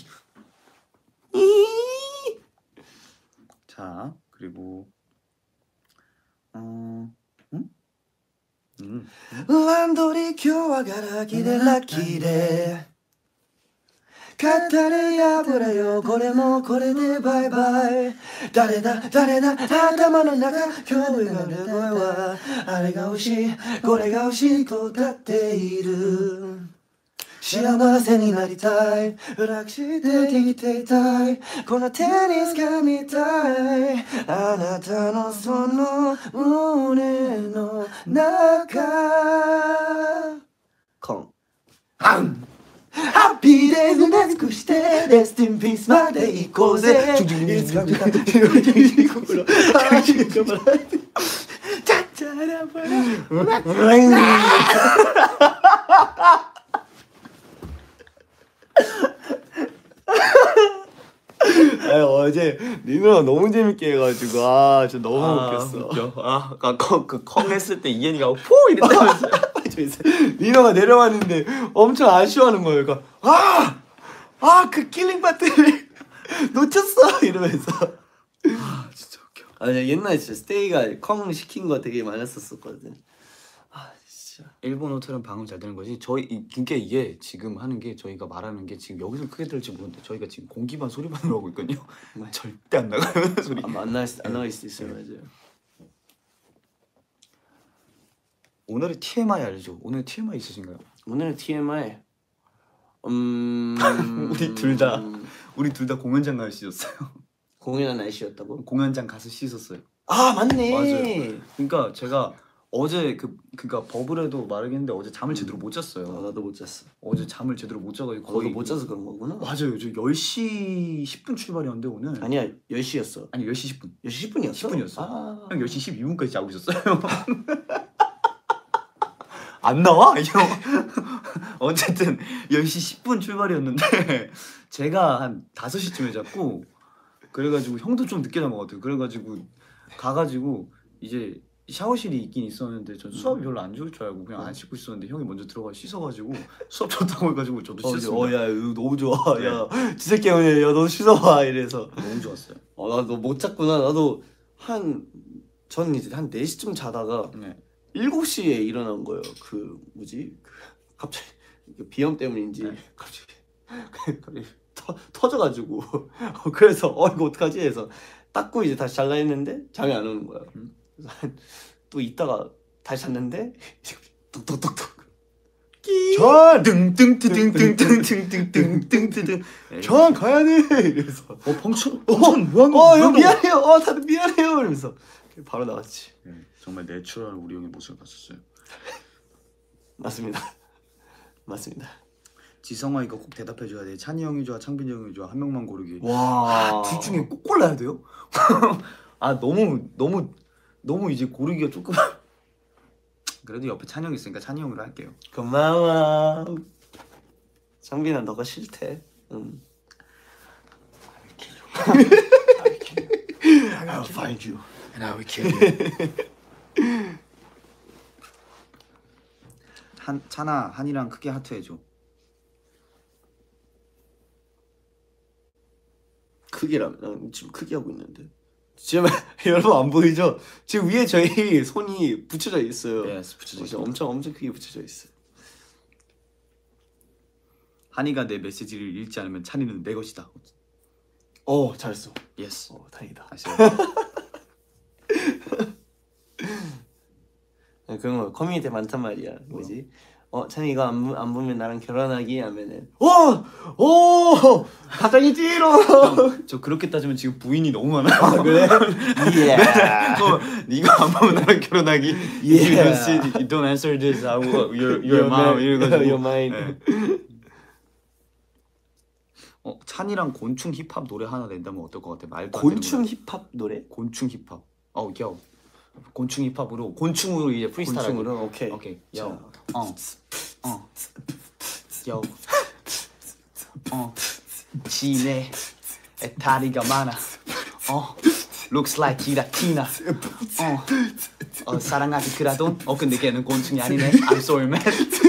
자, 그리고 란도리 교와 가라 기대 語り破れよこれもこれでバイバイ誰だ頭の中声が出る声はあれが欲しいこれが欲しいと歌っている幸せになりたい楽して生きていたいこの手に掴みたいあなたのその胸の中コンハンハッピーで胸尽くしてレスティンピースまで行こうぜいつか見た心チャッチャラバラ어제 니누랑 너무 재밌게 해가지고 진짜 너무 웃겼어. 웃겨. 그 했을 때 이현이가 포 이랬다면서. 니누가 내려왔는데 엄청 아쉬워하는 거예요. 그러니까 그 킬링 파트를 놓쳤어 이러면서. 진짜 웃겨. 아니 옛날에 진짜 스테이가 콩 시킨 거 되게 많았었거든. 진짜. 일본 호텔은 방음 잘 되는 거지. 그러니까 이게 지금 하는 게 저희가 말하는 게 지금 여기서 크게 들을지 모르는데 저희가 지금 공기반 소리반으로 하고 있거든요. 절대 안 나가요 소리. 안 나갈 수도 있어요. 맞아요. 오늘의 TMI 알죠? 오늘 TMI 있으신가요? 오늘의 TMI 우리 둘 다 공연장 가서 씻었어요. 공연한 날씨였다고? 공연장 가서 씻었어요. 맞네. 맞아요. 그러니까 제가 어제 그러니까 버블에도 말하겠는데 어제 잠을 제대로 못 잤어요. 나도 못 잤어. 어제 잠을 제대로 못 자가지고 거의 못 자서 그런 거구나. 맞아요. 저 10시 10분 출발이었는데 오늘. 아니야 10시였어. 아니 10시 10분. 10시 10분이었어? 10분이었어. 형 10시 12분까지 자고 있었어요. 안 나와? 형. 어쨌든 10시 10분 출발이었는데 제가 한 5시쯤에 잤고 그래가지고 형도 좀 늦게 잔 것 같아요. 그래가지고 가가지고 이제 샤워실이 있긴 있었는데 전 수업이 별로 안 좋을 줄 알고 그냥 안 씻고 있었는데 형이 먼저 들어가 씻어가지고 수업 좋다고 해가지고 저도 씻었습니다. 야 너무 좋아. 네. 야 지새끼 오늘 야 너 씻어봐 이래서 너무 좋았어요. 나도 못 잤구나. 나도 저는 이제 한 4시쯤 자다가 7시에 일어난 거예요. 갑자기 비염 때문인지 갑자기 터져가지고 그래서 이거 어떡하지 해서 닦고 이제 다시 잘라 했는데 잠이 안 오는 거야. 그래서 또 있다가 다시 잤는데 톡톡톡톡 전 등등등등등등등등등등 전 가야 돼 이래서 펑천 형 미안해요. 다들 미안해요 이러면서 바로 나갔지. 정말 내추럴 우리 형의 모습을 봤었어요. 맞습니다. 지성아이가 꼭 대답해줘야 돼. 찬이 형이 좋아, 창빈이 형이 좋아. 한 명만 고르기. 와. 둘 중에 꼭 골라야 돼요? 너무 이제 고르기가 조금. 그래도 옆에 찬이 형 있으니까 찬이 형으로 할게요. 고마워. 창빈아 너가 싫대. I'll find you and I will kill you. 찬아 한이랑 크게 하트 해줘. 크기라면 지금 크게 하고 있는데 지금 여러분 안 보이죠? 지금 위에 저희 손이 붙여져 있어요. 붙여져 있어요. 엄청 크게 붙여져 있어요. 한이가 내 메시지를 읽지 않으면 찬이는 내 것이다. 잘했어. 예스. 다행이다. 그런 거 커뮤니티 많단 말이야. 뭐지? 찬이 이거 안 보면 나랑 결혼하기 하면은 갑자기 찌러. 저 그렇게 따지면 지금 부인이 너무 많아요. 그래? 네가 안 보면 나랑 결혼하기. You don't answer this. Your mom 이래가지고. Your mind. 찬이랑 곤충 힙합 노래 하나 낸다면 어떨 것 같아? 말도 안 곤충 힙합 노래? 곤충 힙합. 곤충 힙합으로 곤충으로 이제 프리스타일. 곤충으로 오케이. 요. 지네 다리가 많아. Looks like 기라티나. 사랑하기 그라돈. 근데 걔는 곤충이 아니네. I'm sorry man.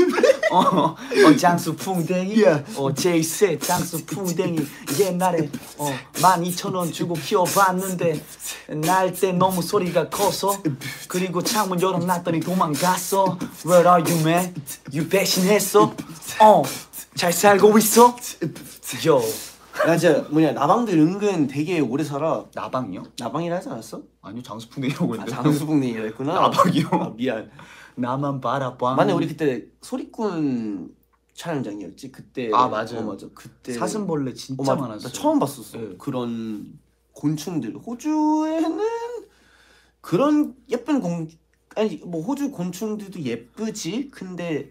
장수 풍뎅이. 제이세 장수 풍뎅이. 옛날에 12,000원 주고 키워봤는데 날 때 너무 소리가 커서 그리고 창문 열어놨더니 도망갔어. Where are you man? You 배신했어. 잘 살고 있어. 귀여워. 야 진짜 뭐냐 나방들 은근 되게 오래 살아. 나방이요? 나방이라 하지 않았어? 아니요 장수풍뎅이라고 아 했는데. 장수풍뎅이라 했구나. 나방이요? 아 미안. 나만 바라봐. 맞네 우리 그때 소리꾼 촬영장이었지 그때. 아 맞아요. 맞아 그때 사슴벌레 진짜 맞아. 많았어요. 나 처음 봤었어. 네. 그런 곤충들. 호주에는 그런 예쁜 아니 뭐 호주 곤충들도 예쁘지. 근데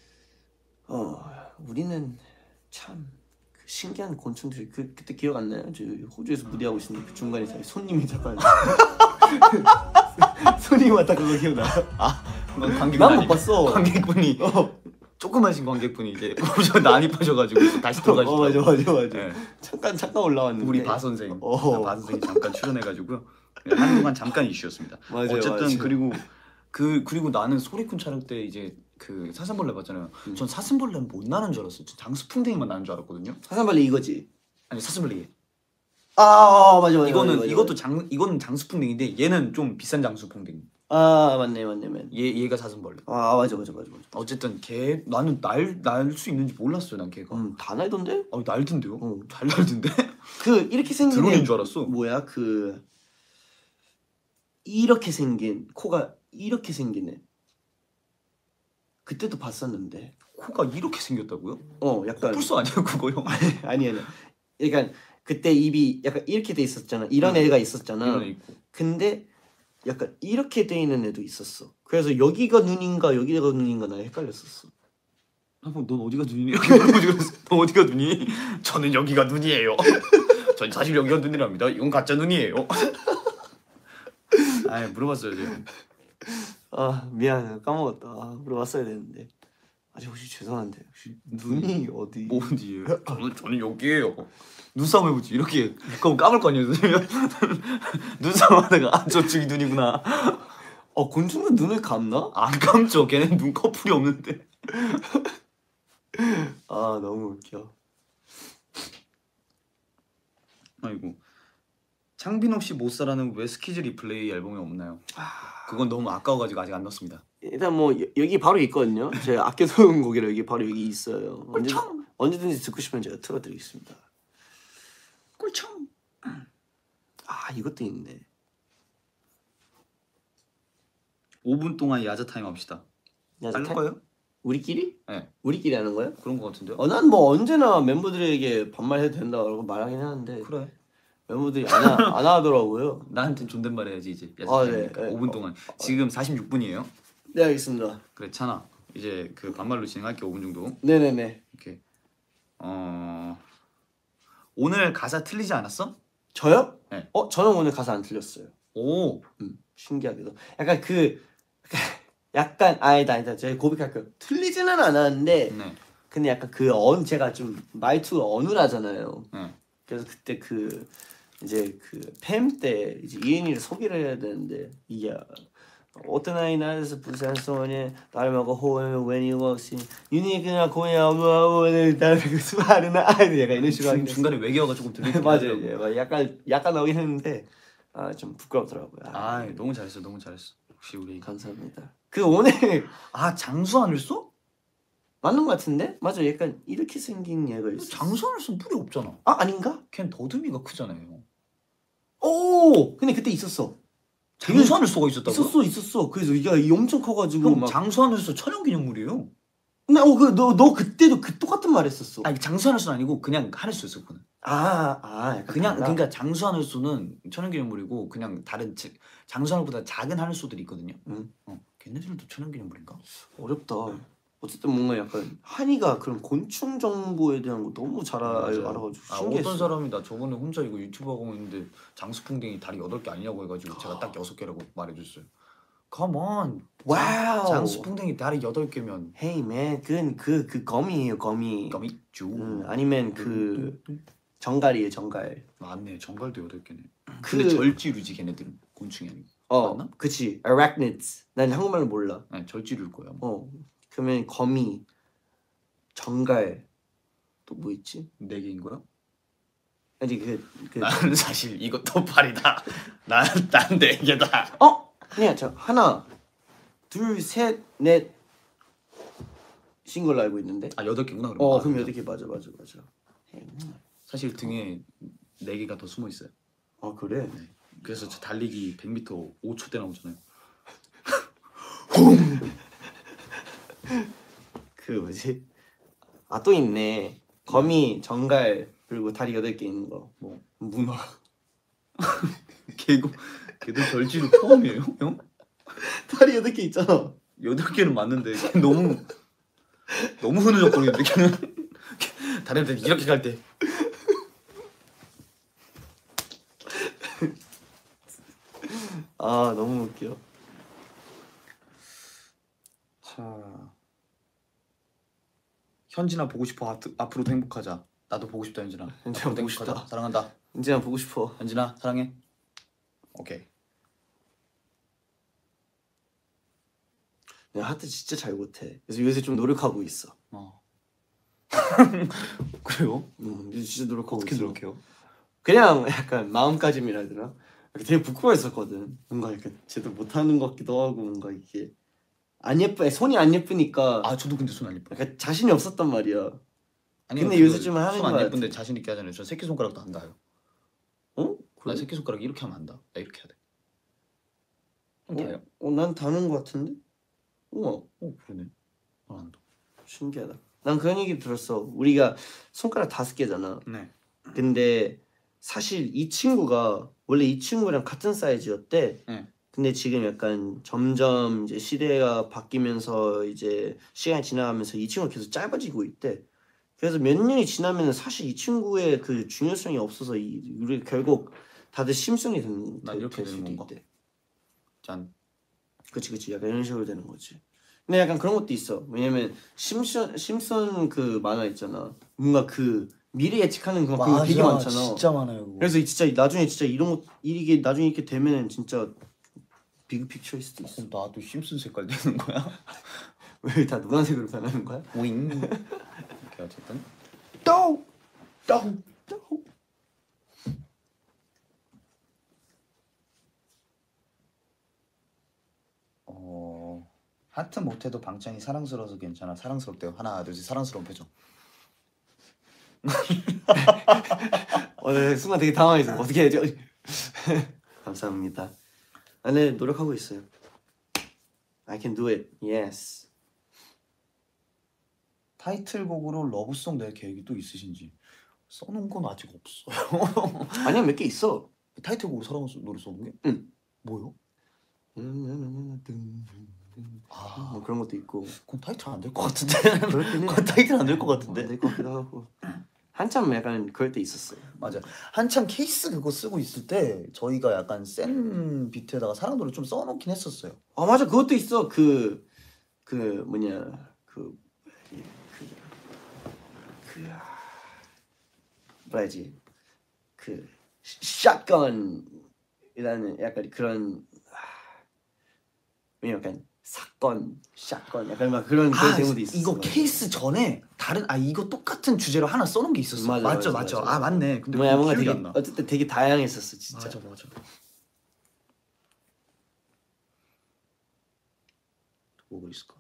우리는 참 신기한 곤충들이 그때 기억 안 나요? 저 호주에서 무대하고 있었는데 그 중간에 손님이 잠깐 손님이 왔다 그거 기억나? 관객 난 못 봤어. 관객분이 조그마신 관객분이 이제 호주 난입하셔가지고 다시 들어가시더라고요. 맞아. 네. 잠깐 올라왔는데 우리 바 선생, 바 선생이 잠깐 출연해가지고요. 네, 한동안 잠깐 이슈였습니다. 맞아요, 어쨌든 맞아요. 그리고 나는 소리꾼 촬영 때 이제 그 사슴벌레 봤잖아요. 전 사슴벌레는 못 나는 줄 알았어요. 장수풍뎅이만 나는 줄 알았거든요. 사슴벌레 이거지. 아니 사슴벌레. 맞아. 이거는 장수풍뎅인데 얘는 좀 비싼 장수풍뎅이. 맞네. 얘가 사슴벌레. 맞아. 어쨌든 나는 날 수 있는지 몰랐어요. 난 걔가. 다 날던데? 날던데요? 잘 날던데? 이렇게 생긴 드론인 줄 알았어. 뭐야 이렇게 생긴 코가 이렇게 생기네. 그때도 봤었는데. 코가 이렇게 생겼다고요? 약간 풀소 아니에요 그거요? 아니. 그러니까 그때 입이 약간 이렇게 돼 있었잖아. 이런 애가 있었잖아. 이런 애 있고. 근데 약간 이렇게 돼 있는 애도 있었어. 그래서 여기가 눈인가 여기가 눈인가 나 헷갈렸었어. 넌 어디가 눈이니? 이렇게 물어보지 그랬어. 너 어디가 눈이? 저는 여기가 눈이에요. 전 사실 여기가 눈이랍니다. 이건 가짜 눈이에요. 물어봤어야지. 미안 까먹었다. 물어봤어야 되는데. 혹시 죄송한데 혹시 눈이 어디? 어디예요? 저는 여기에요. 눈싸움 해보지. 이렇게 그럼 까볼 거 아니에요? 눈싸움 하다가 저쪽이 눈이구나. 곤충은 눈을 감나? 안 감죠. 걔는 눈꺼풀이 없는데. 너무 웃겨. 아이고. 창빈 씨 못살아는 왜 스키즈 리플레이 앨범에 없나요? 그건 너무 아까워가지고 아직 안 넣었습니다. 일단 뭐 여기 바로 있거든요. 제가 아껴둔 곡이라 여기 바로 여기 있어요. 언제든지 듣고 싶으면 제가 틀어드리겠습니다. 꿀청. 이것도 있네. 5분 동안 야자 타임 합시다. 야자 할 타임? 거예요? 우리끼리? 네. 우리끼리 하는 거야? 그런 거 같은데요? 난 뭐 언제나 멤버들에게 반말해도 된다고 말하긴 하는데 그래. 멤버들이 안 하더라고요. 나한텐 존댓말 해야지 이제. 네. 네. 5분 동안. 지금 46분이에요. 네 알겠습니다. 그래 찬아. 이제 그 반말로 진행할게 5분 정도. 네네네. 이렇게. 오늘 가사 틀리지 않았어? 저요? 네. 저는 오늘 가사 안 틀렸어요. 오. 신기하게도 약간 아니다 제가 고백할게요. 틀리지는 않았는데 네. 근데 약간 제가 좀 말투가 어눌하잖아요. 네. 그래서 그때 이제 팸 때 이제 이엔이를 소개를 해야 되는데 이게 어떤 아이 나에서 부산 소년에 닮아고 호흡을 when you walk in 유니크나 고야 오늘 닮아고 수많은 아이들 약간 이런 식으로 하긴 중간에 외계어가 조금 들리긴 맞아요. 하더라고요. 약간 나오긴 했는데 좀 부끄럽더라고요. 너무 잘했어. 역시 우리 감사합니다. 오늘 장수하늘 쏘? 맞는 것 같은데? 맞아. 약간 이렇게 생긴 얘가 있어. 장수하늘 쏘 뿔이 없잖아. 아닌가? 걘 더듬이가 크잖아요. 근데 그때 있었어. 장수하늘 쏘가 있었다고요? 있었어. 그래서 이게 엄청 커가지고 형 장수하늘 쏘 천연기념물이에요. 너 그때도 똑같은 말 했었어. 장수하늘 쏘는 아니고 그냥 하늘쏘였어 그거는. 약간 그냥 달라? 그러니까 장수하늘 쏘는 천연기념물이고 그냥 다른 장수하늘보다 작은 하늘쏘들이 있거든요. 걔네들도 천연기념물인가? 어렵다. 어쨌든 뭔가 약간 한이가 그런 곤충 정보에 대한 거 너무 잘 알아가지고 신기했어. 어떤 사람이 나 저번에 혼자 이거 유튜브 하고 있는데 장수풍뎅이 다리 8개 아니냐고 해가지고 제가 딱 6개라고 말해줬어요. Come on. 와우. 장수풍뎅이 다리 8개면 Hey man, 그 거미예요 거미. 거미죠. 아니면 정갈이에요 정갈. 맞네. 정갈도 8개네. 근데 절지류지 걔네들은 곤충이 아니고. 맞나? 그치. Arachnids. 난 한국말로 몰라. 네, 절지류일 거야. 그러면 거미, 정갈 또 뭐 있지? 4개인 거야? 아니 나는 사실 이것도 팔이다. 난 4개다. 그냥 저 하나, 둘, 셋, 넷 신 걸로 알고 있는데. 8개구나 그럼. 그럼 8개 맞아. 사실 등에 4개가 더 숨어 있어요. 아 그래? 네. 그래서 저 달리기 100m 5초 때 나오잖아요. 그 뭐지? 아 또 있네. 거미, 정갈 그리고 다리 8개 있는 거. 뭐 문어. 걔도 절지로 포함이에요, 형? 다리 8개 있잖아. 8개는 맞는데 걔 너무 흐느적거리는데 걔는 다리한테 이렇게 갈 때. 아 너무 웃겨. 자, 현진아 보고 싶어. 앞으로도 행복하자. 나도 보고 싶다 현진아. 현진아 앞으로도 보고 행복하자. 싶다. 사랑한다. 현진아 보고 싶어. 현진아 사랑해. 오케이. 내가 하트 진짜 잘 못해. 그래서 요새 좀 노력하고 있어. 그래요? 요새 진짜 노력하고 어떻게 있어. 노력해요? 그냥 약간 마음가짐이라 해야 되나? 되게 부끄러웠었거든. 뭔가 약간 제대로 못하는 것 같기도 하고 뭔가 이게 안 예쁘, 손이 안 예쁘니까 아 저도 근데 손 안 예뻐. 약간 자신이 없었단 말이야. 아니 근데 요새 좀 하는 손안 것 예쁜데 자신 있게 하잖아요. 저 새끼 손가락도 안 닿아요. 어? 나 그래? 새끼 손가락 이렇게 하면 안 닿아. 나 이렇게 해야 돼. 형 닿아요? 난 다는 것 같은데? 우와, 그러네. 안 닿아. 신기하다. 난 그런 얘기 들었어. 우리가 손가락 5개잖아. 네. 근데 사실 이 친구가 원래 이 친구랑 같은 사이즈였대. 네. 근데 지금 약간 점점 이제 시대가 바뀌면서 이제 시간이 지나가면서 이 친구가 계속 짧아지고 있대. 그래서 몇 년이 지나면 사실 이 친구의 그 중요성이 없어서 우리 결국 다들 심슨이 난 이렇게 되는 수도 건가? 있대. 짠. 그치 약간 이런 식으로 되는 거지. 근데 약간 그런 것도 있어. 왜냐면 심슨 그 만화 있잖아. 뭔가 그 미래 예측하는 그런 거 되게 많잖아. 진짜 많아요. 그거. 그래서 진짜 나중에 진짜 이런 거 이게 나중에 이렇게 되면은 진짜 비그 픽처일 수도 있어. 그럼 나도 심슨 색깔 되는 거야? 왜 다 노란색으로 변하는 거야? 오잉. 오케이 어쨌든. 또 하트 못해도 방찬이 사랑스러워서 괜찮아. 사랑스럽대요. 하나 둘 셋 사랑스러운 표정. 네, 순간 되게 당황했어. 어떻게 해야죠? 감사합니다. 네, 노력하고 있어요. I can do it. Yes. 타이틀곡으로 러브송 낼 계획이 또 있으신지? 써놓은 건 아직 없어요. 아니야 몇 개 있어. 타이틀곡으로 사랑 노래 써놓은 게? 응. 뭐요? 뭐 그런 것도 있고. 그건 타이틀 안 될 것 같은데. 그렇긴 해. 그건 타이틀 안 될 것 같은데. 될 것 같기도 하고. 한참 약간 그럴 때 있었어요. 맞아. 한참 케이스 그거 쓰고 있을 때 저희가 약간 센 비트에다가 사랑 노래 좀 써놓긴 했었어요. 아 맞아 그것도 있어. 그 뭐냐 뭐라지 그 샷건이라는 약간 그런 왜냐면 약간 사건 샷건 약간 막 그런 대목도 있어. 이거 케이스 전에 다른 이거 똑같은 주제로 하나 써놓은 게 있었어. 맞죠. 아 맞네. 근데 뭔가 기억이 되게 안 나. 어쨌든 되게 다양했었어 진짜. 맞아. 뭐가 있을까?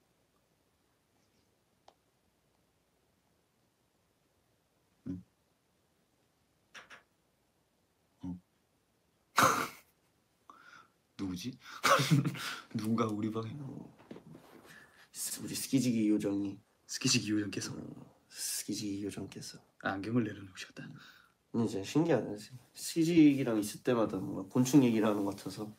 누구지? 누군가 우리 방에 우리 스키지기 요정이 스키지기 요정께서 스키지기 요정께서 안경을 내려놓으셨다. 진짜 신기하다. 스키지기랑 있을 때마다 뭔가 곤충 얘기를 하는 것 같아서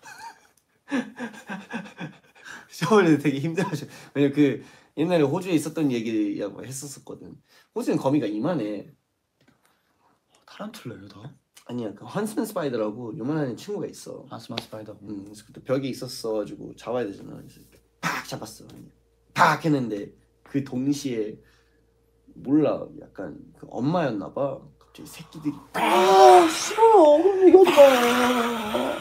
저번에 되게 힘들어하셔. 왜냐면 그 옛날에 호주에 있었던 얘기 뭐 했었거든. 호주는 거미가 이만해. 타란툴라예요 다? 아니야 그 헌스맨 스파이더라고 요만한 친구가 있어. 아스마 스파이더. 그래서 그때 벽에 있었어가지고 잡아야 되잖아. 그래서 팍 잡았어. 팍 했는데 그 동시에 몰라 약간 그 엄마였나 봐. 갑자기 새끼들이 싫어 그럼 이겼다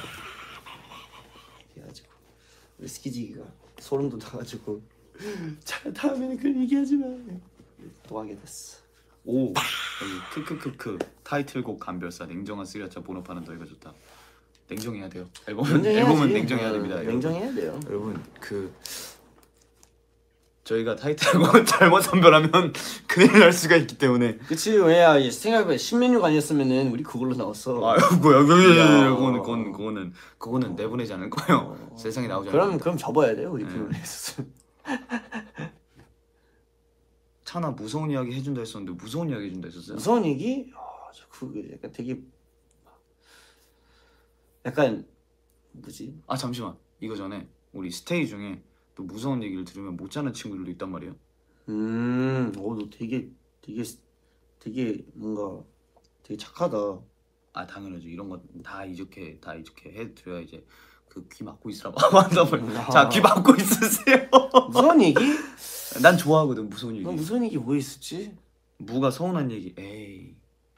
해가지고 우리 스키지기가 소름 돋아가지고 자 다음에는 그런 얘기하지 마. 또 하게 됐어. 오 크크크크 타이틀곡 감별사 냉정한 쓰리아차 본업하는 너희가 좋다. 냉정해야 돼요. 앨범은 냉정해야 됩니다. 냉정해야 돼요. 여러분 그 저희가 타이틀하고 잘못 선별하면 큰일 날 수가 있기 때문에. 그치 왜야 생각해봐 신메뉴가 아니었으면은 우리 그걸로 나왔어. 뭐야 그거는 내보내지 않을 거예요. 세상에 나오지 않을 그럼 접어야 돼요 우리 그걸 했었으면. 차나 무서운 이야기 해준다 했었는데 무서운 이야기 해준다 했었어요? 무서운 얘기? 그게 약간 되게 약간 뭐지? 아 잠시만 이거 전에 우리 스테이 중에 또 무서운 얘기를 들으면 못 자는 친구들도 있단 말이에요. 너 되게 뭔가 되게 착하다. 아 당연하죠. 이런 거 다 이렇게 해드려야 이제 그 귀 막고 있으라고 한단 말이야. 자 귀 막고 있으세요. 무서운 얘기? 난 좋아하거든 무서운 얘기. 무서운 얘기 뭐 있었지? 무가 서운한 얘기. 에이.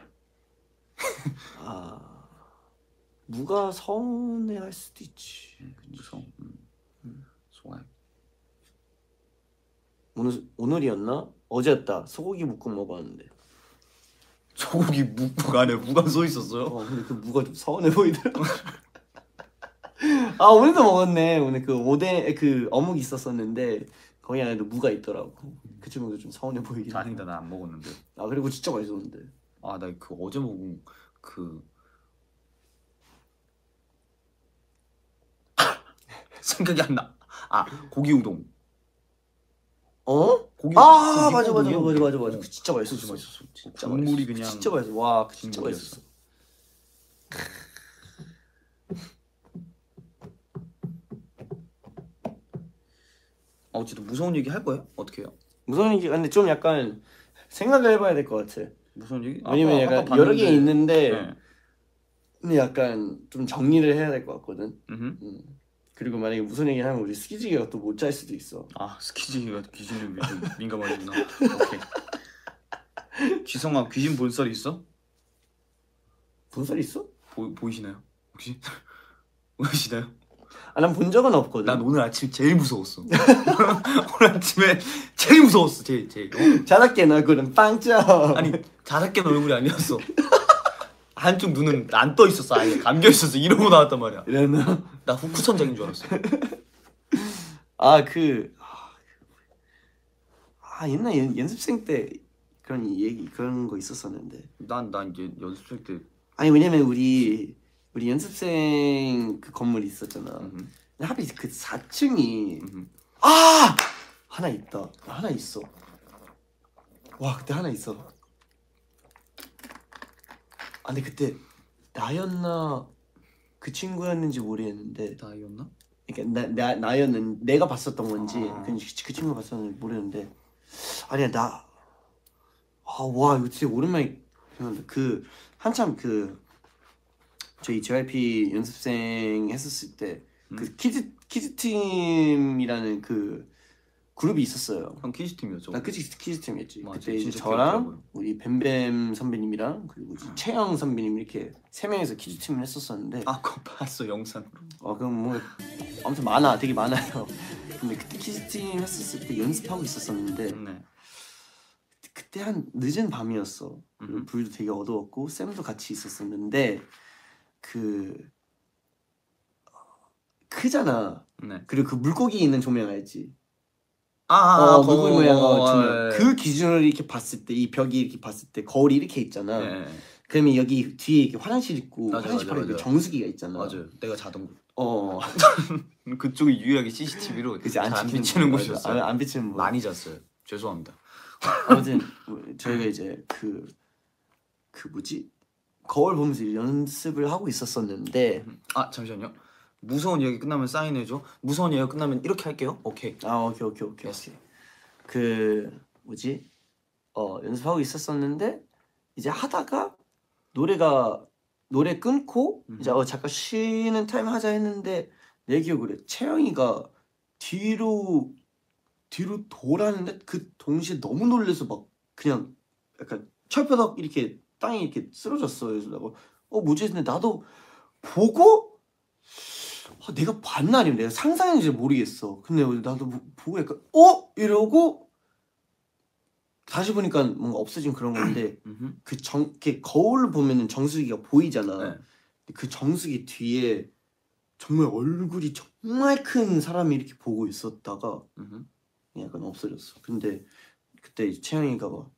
무가 서운해할 수도 있지. 무서워. 좋아요. 오늘이었나? 어제였다. 소고기 묵국 먹었는데. 소고기 묵국 안에 무가 써 있었어요? 근데 그 무가 좀 서운해 보이더라고. 오늘도 먹었네. 오늘 그 오뎅 그 어묵 있었었는데 거기 안에도 무가 있더라고. 그 친구도 좀 서운해 보이긴. 아니다 나 안 먹었는데. 그리고 진짜 맛있었는데. 나 그 어제 먹은 그 생각이 안 나. 고기 우동. 고기 맞아. 그 진짜 맛있었어. 진짜 국물이 그냥 진짜 맛있어. 와, 그 진짜 맛있었어. 어쨌든 무서운 얘기 할 거예요? 어떻게 해요? 무서운 얘기 근데 좀 약간 생각을 해봐야 될 것 같아. 무서운 얘기? 왜냐면 약간 여러 개 있는데 네. 근데 약간 좀 정리를 해야 될 것 같거든. 그리고 만약에 무슨 얘기 하면 우리 스키지기가 또 못 잘 수도 있어. 스키지기가 귀신에 좀 민감하구나. 오케이. 기성아 귀신 본 썰 있어? 본 썰 있어? 보이시나요? 혹시? 보이시나요? 난 본 적은 없거든. 난 오늘 아침 제일 무서웠어. 오늘 아침에 제일 무서웠어. 제일. 자답게 얼굴은 빵점. 아니 자답게 얼굴이 아니었어. 한쪽 눈은 안 떠 있었어. 아예 감겨 있었어. 이러고 나왔단 말이야. 이랬나? 나 후쿠천장인 줄 알았어. 옛날 연습생 때 그런 거 있었었는데. 난 이제 연습생 때. 왜냐면 우리 연습생 그 건물이 있었잖아. 근데 하필 그 4층이 하나 있다. 하나 있어. 와 그때 하나 있어. 근데 그때 나였나 그 친구였는지 모르겠는데. 나였나? 그러니까 나였는 내가 봤었던 건지 그 친구가 봤었는지 모르겠는데. 아니야 와 이거 진짜 오랜만에 생각난다. 그 한참 그 저희 JYP 연습생 했었을 때 그 키즈 팀이라는 그 그룹이 있었어요. 형 키즈 팀이었죠? 나 키즈 팀이었지. 맞아, 그때 이제 진짜 저랑 귀엽더라고요. 우리 뱀뱀 선배님이랑 그리고 채영 선배님 이렇게 3명이서 키즈 팀을 했었었는데. 그거 봤어 영상으로. 그럼 뭐 아무튼 되게 많아요. 근데 그때 키즈 팀 했었을 때 연습하고 있었었는데 네. 그때 한 늦은 밤이었어. 그리고 불도 되게 어두웠고 쌤도 같이 있었었는데 크잖아. 네. 그리고 그 물고기 있는 조명 알지? 물고기 모양 조명. 그 기준으로 이렇게 봤을 때 이 벽이 이렇게 봤을 때 거울이 이렇게 있잖아. 네. 그러면 여기 뒤에 이렇게 화장실 있고 맞아, 화장실 바로 맞아. 정수기가 있잖아. 맞아요. 내가 자던 곳. 그쪽이 유일하게 CCTV로 그치 안 비치는 곳이었어요. 안 비치는 곳. 많이 잤어요. 죄송합니다. 아무튼 저희가 이제 그 뭐지? 거울 보면서 연습을 하고 있었었는데. 잠시만요. 무서운 이야기 끝나면 사인해줘. 무서운 이야기 끝나면 이렇게 할게요. 오케이. 오케이. 그 뭐지? 연습하고 있었었는데 이제 하다가 노래 끊고 이제 잠깐 쉬는 타임 하자 했는데 내 기억으로 채영이가 뒤로 돌았는데 그 동시에 너무 놀라서 막 그냥 약간 철퍼덕 이렇게 땅에 이렇게 쓰러졌어. 그래서 내가 뭐지? 근데 나도 보고 내가 봤나 아니면 내가 상상했는지 모르겠어. 근데 나도 보고 약간 이러고 다시 보니까 뭔가 없어진 그런 건데 이렇게 거울을 보면은 정수기가 보이잖아. 네. 그 정수기 뒤에 정말 얼굴이 정말 큰 사람이 이렇게 보고 있었다가 약간 없어졌어. 근데 그때 이제 채영이가 막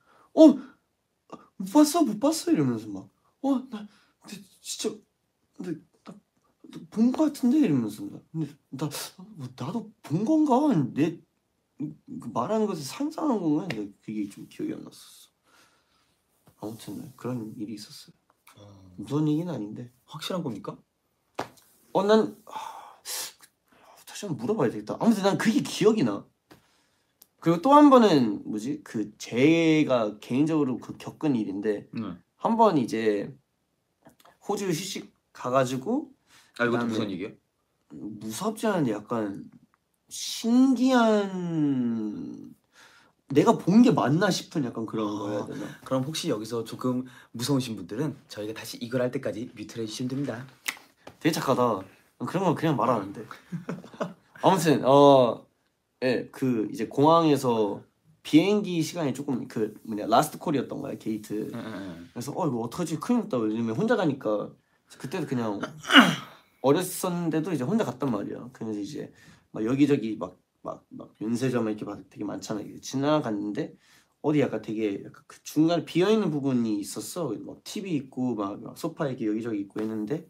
못 봤어 이러면서 막 나 진짜 근데 본 거 같은데 이러면서 근데 나도 본 건가? 내 말하는 것을 상상한 건가? 근데 그게 좀 기억이 안 났었어. 아무튼 네, 그런 일이 있었어요. 무서운 얘기는 아닌데 확실한 겁니까? 난 다시 한번 물어봐야 되겠다. 아무튼 난 그게 기억이 나. 그리고 또 한 번은 뭐지? 그 제가 개인적으로 그 겪은 일인데 한 번 이제 호주 휴식 가가지고 이것도 무슨 얘기예요? 무섭지 않은데 약간 신기한 내가 본 게 맞나 싶은 약간 그런 거야 되나? 그럼 혹시 여기서 조금 무서우신 분들은 저희가 다시 이걸 할 때까지 뮤트를 해주시면 됩니다. 되게 착하다. 그런 건 그냥 말 안 하는데. 아무튼 예, 그 이제 공항에서 비행기 시간이 조금 그 라스트 콜이었던 거야 게이트. 그래서 이거 어떡하지 큰일 났다. 왜냐면 혼자 가니까 그때도 그냥 어렸었는데도 이제 혼자 갔단 말이야. 그래서 이제 막 여기저기 막 윤세점 이렇게 막 되게 많잖아. 지나갔는데 어디 약간 되게 약간 그 중간에 비어 있는 부분이 있었어. 막 TV 있고 막 소파 이렇게 여기저기 있고 했는데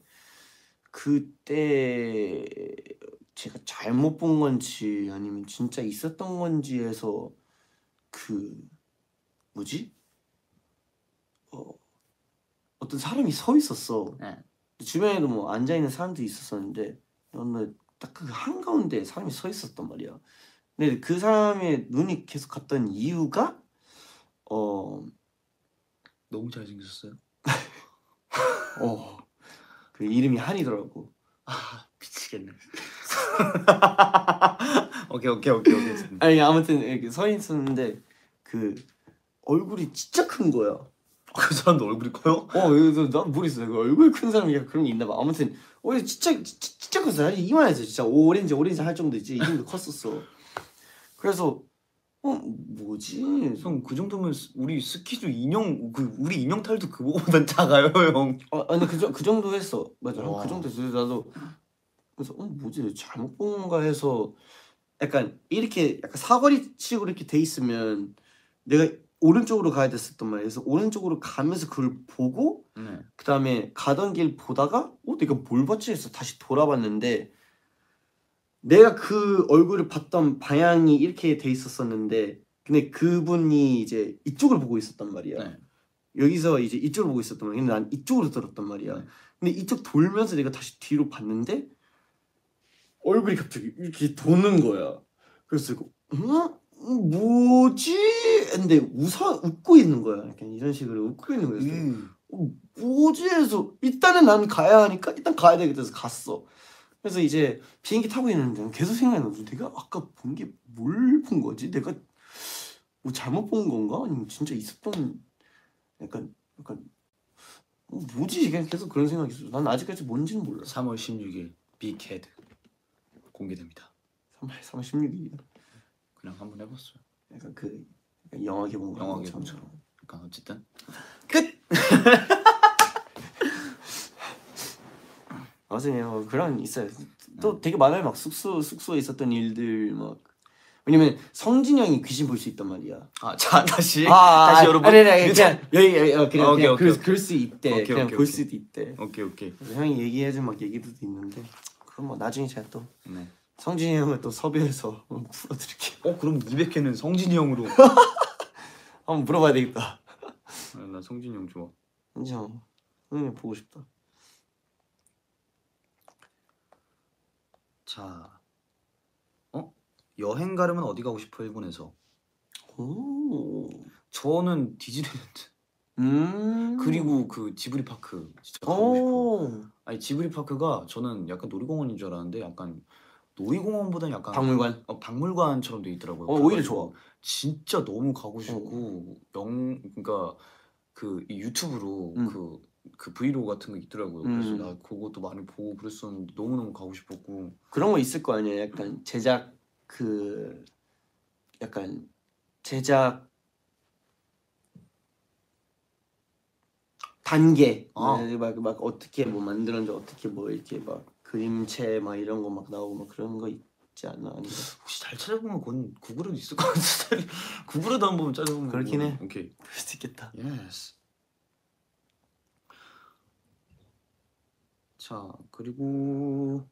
그때 제가 잘못 본 건지 아니면 진짜 있었던 건지 해서 그 뭐지? 어떤 사람이 서 있었어. 주변에도 뭐 앉아 있는 사람들이 있었었는데 어느 딱 그 한가운데 사람이 서 있었단 말이야. 근데 그 사람의 눈이 계속 갔던 이유가 너무 잘생겼어요. 그 이름이 한이더라고. 미치겠네. 오케이. 아니 아무튼 이렇게 서 있었는데 그 얼굴이 진짜 큰 거야. 그 사람도 얼굴이 커요? 난 모르겠어. 그 얼굴 큰 사람이 그런 게 있나 봐. 아무튼 진짜 컸어. 사실 이만했어. 진짜 오렌지 할 정도 있지. 이 정도 컸었어. 그래서 뭐지? 형 그 정도면 우리 스키즈 인형 우리 인형 탈도 그거보단 작아요 형. 아니 그 정도 했어. 맞아. 그 정도 했어. 나도 그래서 뭐지 잘못 본 건가 해서 약간 이렇게 약간 사거리식으로 이렇게 돼 있으면 내가 오른쪽으로 가야 됐었단 말이야. 그래서 오른쪽으로 가면서 그걸 보고 그 다음에 가던 길 보다가 내가 뭘 봤지 해서 다시 돌아봤는데 내가 그 얼굴을 봤던 방향이 이렇게 돼 있었었는데 근데 그분이 이제 이쪽을 보고 있었단 말이야. 여기서 이제 이쪽을 보고 있었단 말이야. 근데 난 이쪽으로 들었단 말이야. 근데 이쪽 돌면서 내가 다시 뒤로 봤는데 얼굴이 갑자기 이렇게 도는 거야. 그래서 이거 뭐지? 근데 웃고 있는 거야. 약간 이런 식으로 웃고 있는 거였어. 뭐지? 해서 일단은 난 가야 하니까 일단 가야 되겠다 해서 갔어. 그래서 이제 비행기 타고 있는데 계속 생각이 나서 내가 아까 본 게 뭘 본 거지? 내가 뭐 잘못 본 건가? 아니면 진짜 있었던 약간 뭐지? 그냥 계속 그런 생각이 있어. 난 아직까지 뭔지는 몰라. 3월 16일 빅헤드 공개됩니다. 3월 16일이야. 그냥 한번 해봤어요. 약간 그 영화 개봉처럼. 약간 어쨌든 끝. 맞아요. 그런 있어요. 또 되게 많아요. 막 숙소에 있었던 일들 막. 왜냐면 성진이 형이 귀신 볼 수 있단 말이야. 다시 여러분. 그냥 그럴 수 있대. 그냥 볼 수도 있대. 오케이. 그래서 형이 얘기해준 막 얘기도 있는데 그럼 뭐 나중에 제가 또 성진이 형을 또 섭외해서 풀어드릴게요. 그럼 200회는 성진이 형으로. 한번 물어봐야 되겠다. 나 성진이 형 좋아. 성진이 형, 선생님 보고 싶다. 자, 여행 가려면 어디 가고 싶어 일본에서? 저는 디즈니랜드. 그리고 그 지브리 파크 진짜 가고 싶어. 아니 지브리 파크가 저는 약간 놀이공원인 줄 알았는데 약간 놀이공원보다는 약간 박물관. 박물관처럼 돼 있더라고요. 오히려 좋아. 진짜 너무 가고 싶고 그러니까 그 이 유튜브로 그 브이로그 같은 거 있더라고요. 그래서 나 그것도 많이 보고 그랬었는데 너무너무 가고 싶었고. 그런 거 있을 거 아니야. 약간 제작 단계 막 어떻게 뭐 만들었는지 어떻게 뭐 이렇게 막 그림체 막 이런 거 막 나오고 막 그런 거 같지 않아? 아닌가? 혹시 잘 찾아보면 그건 구글에도 있을 것 같은데. 구글에도 한번 찾아보면 그렇긴 해. 오케이. 그럴 수도 있겠다. 예스. 자 그리고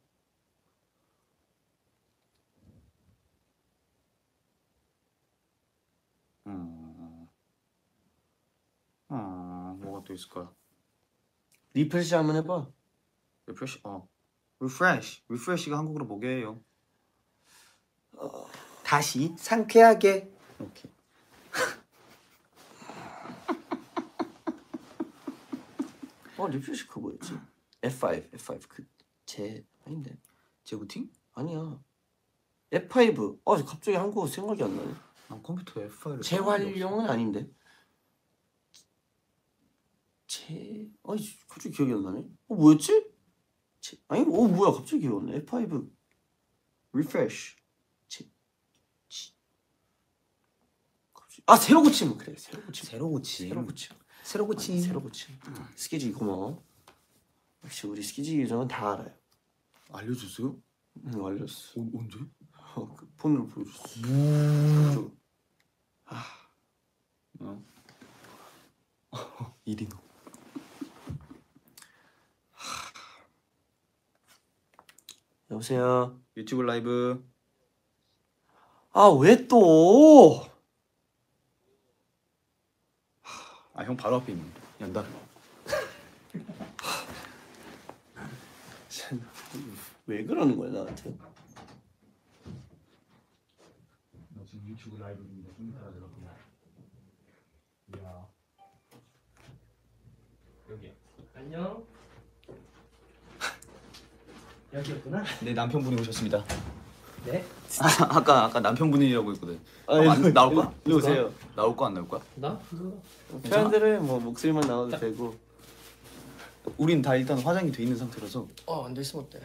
뭐가 또 있을까요? 리프레시 한번 해봐. 리프레시 리프레시가 한국어로 뭐게요? 다시 상쾌하게. 오케이. 리프레시 그거 뭐였지? F5 그제 아닌데. 제부팅? 아니야. F5. 갑자기 한국어 생각이 안 나네. 난 컴퓨터 F5를 재활용은 아닌데. 갑자기 기억이 안 나네. 뭐였지? 뭐야 갑자기 기억이 안 나. F5 refresh. 새로 고침. 그래 새로 고침. 스키지 고마워. 역시 우리 스키지 유저는 다 알아요. 알려줬어요? 응 알렸어. 언제? 그 폰으로 보여줬어. 이리노. 여보세요. 유튜브 라이브. 왜 또? 형 바로 앞에 있네. 연다. 왜 그러는 거야 나한테? 나 지금 유튜브 라이브인데 좀 이따가 들어갈게. 야 여기 안녕. 여기였구나. 네 남편분이 오셨습니다. 네? 아까 남편분이라고 했거든. 나올 거야? 여보세요. 나올 거 안 나올 거야? 나? 그거 표현들은 뭐 목소리만 나와도 되고. 우린 다 일단 화장이 돼 있는 상태라서. 안 됐으면 어때?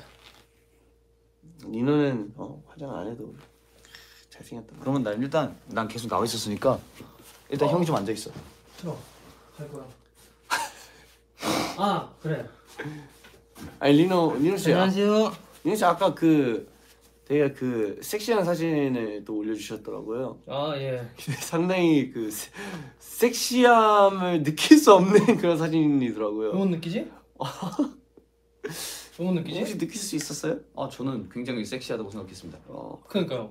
니노는 화장 안 해도 잘생겼다. 그러면 난 계속 나와 있었으니까 일단 형이 좀 앉아 있어. 들어. 갈 거야. 그래. 아니 리노 씨. 안녕하세요. 리노 씨 아까 되게 섹시한 사진을 또 올려주셨더라고요. 예. 상당히 섹시함을 느낄 수 없는 그런 사진이더라고요. 좋은 느끼지? 좋은 느끼지? 혹시 느낄 수 있었어요? 저는 굉장히 섹시하다고 생각했습니다. 그러니까요.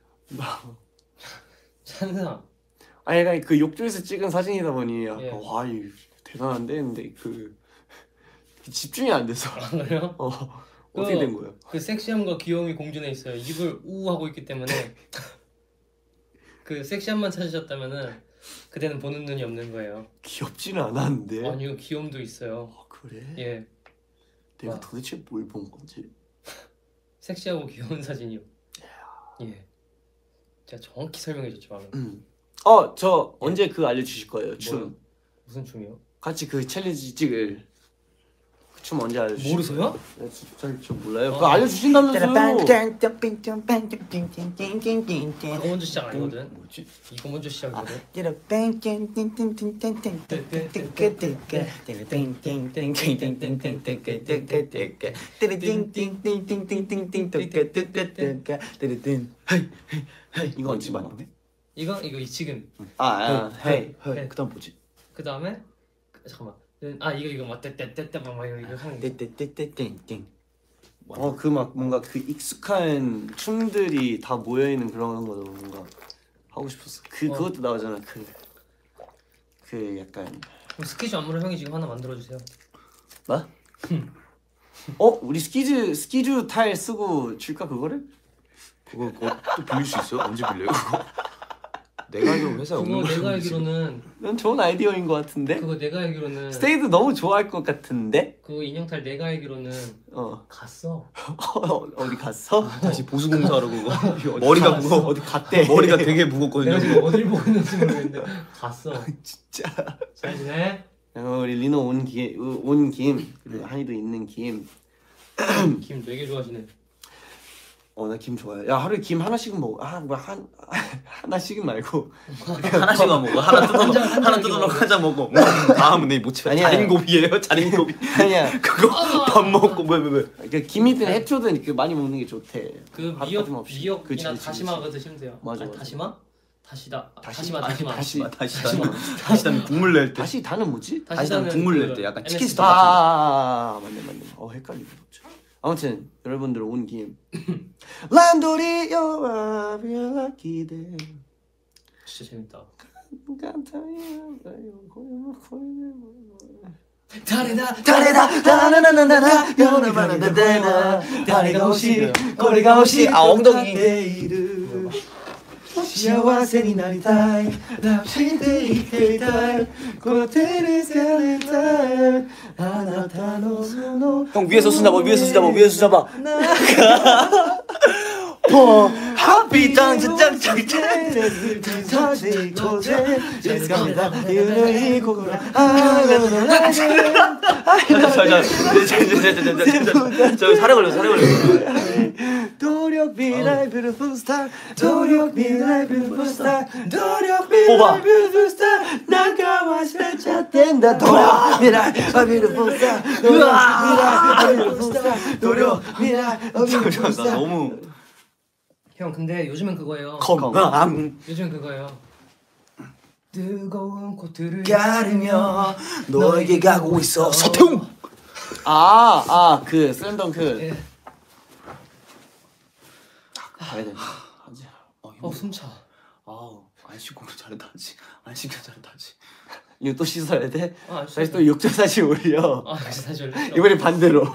찬사. 약간 그 욕조에서 찍은 사진이다 보니 약간 예. 와 이 대단한데 근데 집중이 안 돼서. 그래요? 어떻게 된 거예요? 그 섹시함과 귀여움이 공존해 있어요. 입을 우 하고 있기 때문에 그 섹시함만 찾으셨다면은 그대는 보는 눈이 없는 거예요. 귀엽지는 않았는데. 아니요, 귀여움도 있어요. 그래? 예, 내가 도대체 뭘 본 거지? 섹시하고 귀여운 사진이요. 예, 제가 정확히 설명해줬죠 방금. 저 언제 알려주실 거예요? 춤. 뭐요? 무슨 춤이요? 같이 챌린지 찍을 춤 언제 알려주실 모르세요? 거예요? 저 몰라요. 그거 알려주신다면서요. 이거 먼저 시작 아니거든. 뭐지? 이거 먼저 시작이거든. 이거 언제 봤는데? 이거 지금. 헤이. 그다음 뭐지? 그 다음에 잠깐만. 이거 막 떼떼떼떼 막 이거 하는 거. 그 막 뭔가 익숙한 춤들이 다 모여 있는 그런 거도 뭔가 하고 싶었어. 그것도 나오잖아. 약간 그럼 스케줄 안무를 형이 지금 하나 만들어 주세요. 나? 우리 스키즈 타일 쓰고 줄까 그거를? 그거 또 빌릴 수 있어요? 언제 빌려요? 그거? 내가 알기로 회사에 없는 그거 거 내가 알기로는 난 좋은 아이디어인 것 같은데. 그거 내가 알기로는 스테이도 너무 좋아할 것 같은데. 그거 인형탈 내가 알기로는 갔어. 어디 갔어? 다시 보수공사하라고. 머리가 무거워. 어디 갔대? 머리가 되게 무겁거든요. 내가 지금 어딜 보고 있는지 모르겠는데 갔어. 진짜. 잘 지내? 우리 리노 온 김 그리고 한이도 있는 김 김 되게 좋아하시네. 나 김 좋아해. 야 하루에 김 하나씩은 먹어. 하나씩은 말고 하나씩만 먹어. 하나 뜯어놓고 한 장 먹어. 다음은 내 모치. 자린고비예요. 자린고비. 아니야. 그거 밥 먹고 왜? 그 김이든 해초든 그 많이 먹는 게 좋대. 그 미역이나 다시마가 드시면 돼요. 맞아. 다시마? 다시다. 다시다는 국물 낼 때. 다시다는 뭐지? 다시다는 국물 낼 때 약간 치킨 스톡 같은 거. 맞네. 헷갈리네. 아무튼 여러분들 온 김 란도리 여와 비알라키데 진짜 재밌다. 다레다 다나나나나 여나바나나나 다리가 오시 꼬리가 오시 엉덩이幸せになりたい楽しんで生きていたいこの手につかれたいあなたのその형 위에서 잡아 하피 짱짱짱짱 다시 이곳에 감사합니다 유능히 고구라 저 살에 걸려 도력 미라이 뷰티풀 스타 도력 미라이 뷰티풀 스타 도력 미라이 뷰티풀 스타 나가와 스레차된다 도력 미라이 뷰티풀 스타 도력 미라이 뷰티풀 스타 도력 미라이 뷰티풀 스타 너무 형 근데 요즘은 그거예요. 요즘 그거예요. 뜨거운 코트를 가르며 너에게 가고 있어 서태웅. 그 슬램덩크. 예. 가야 돼. 숨차. 안 씻고 잘했다 하지. 안 씻고 잘했다 하지. 이거 또 씻어야 돼? 다시 다시 또 욕조 다시 올려. 다시 올려. 이번엔 반대로.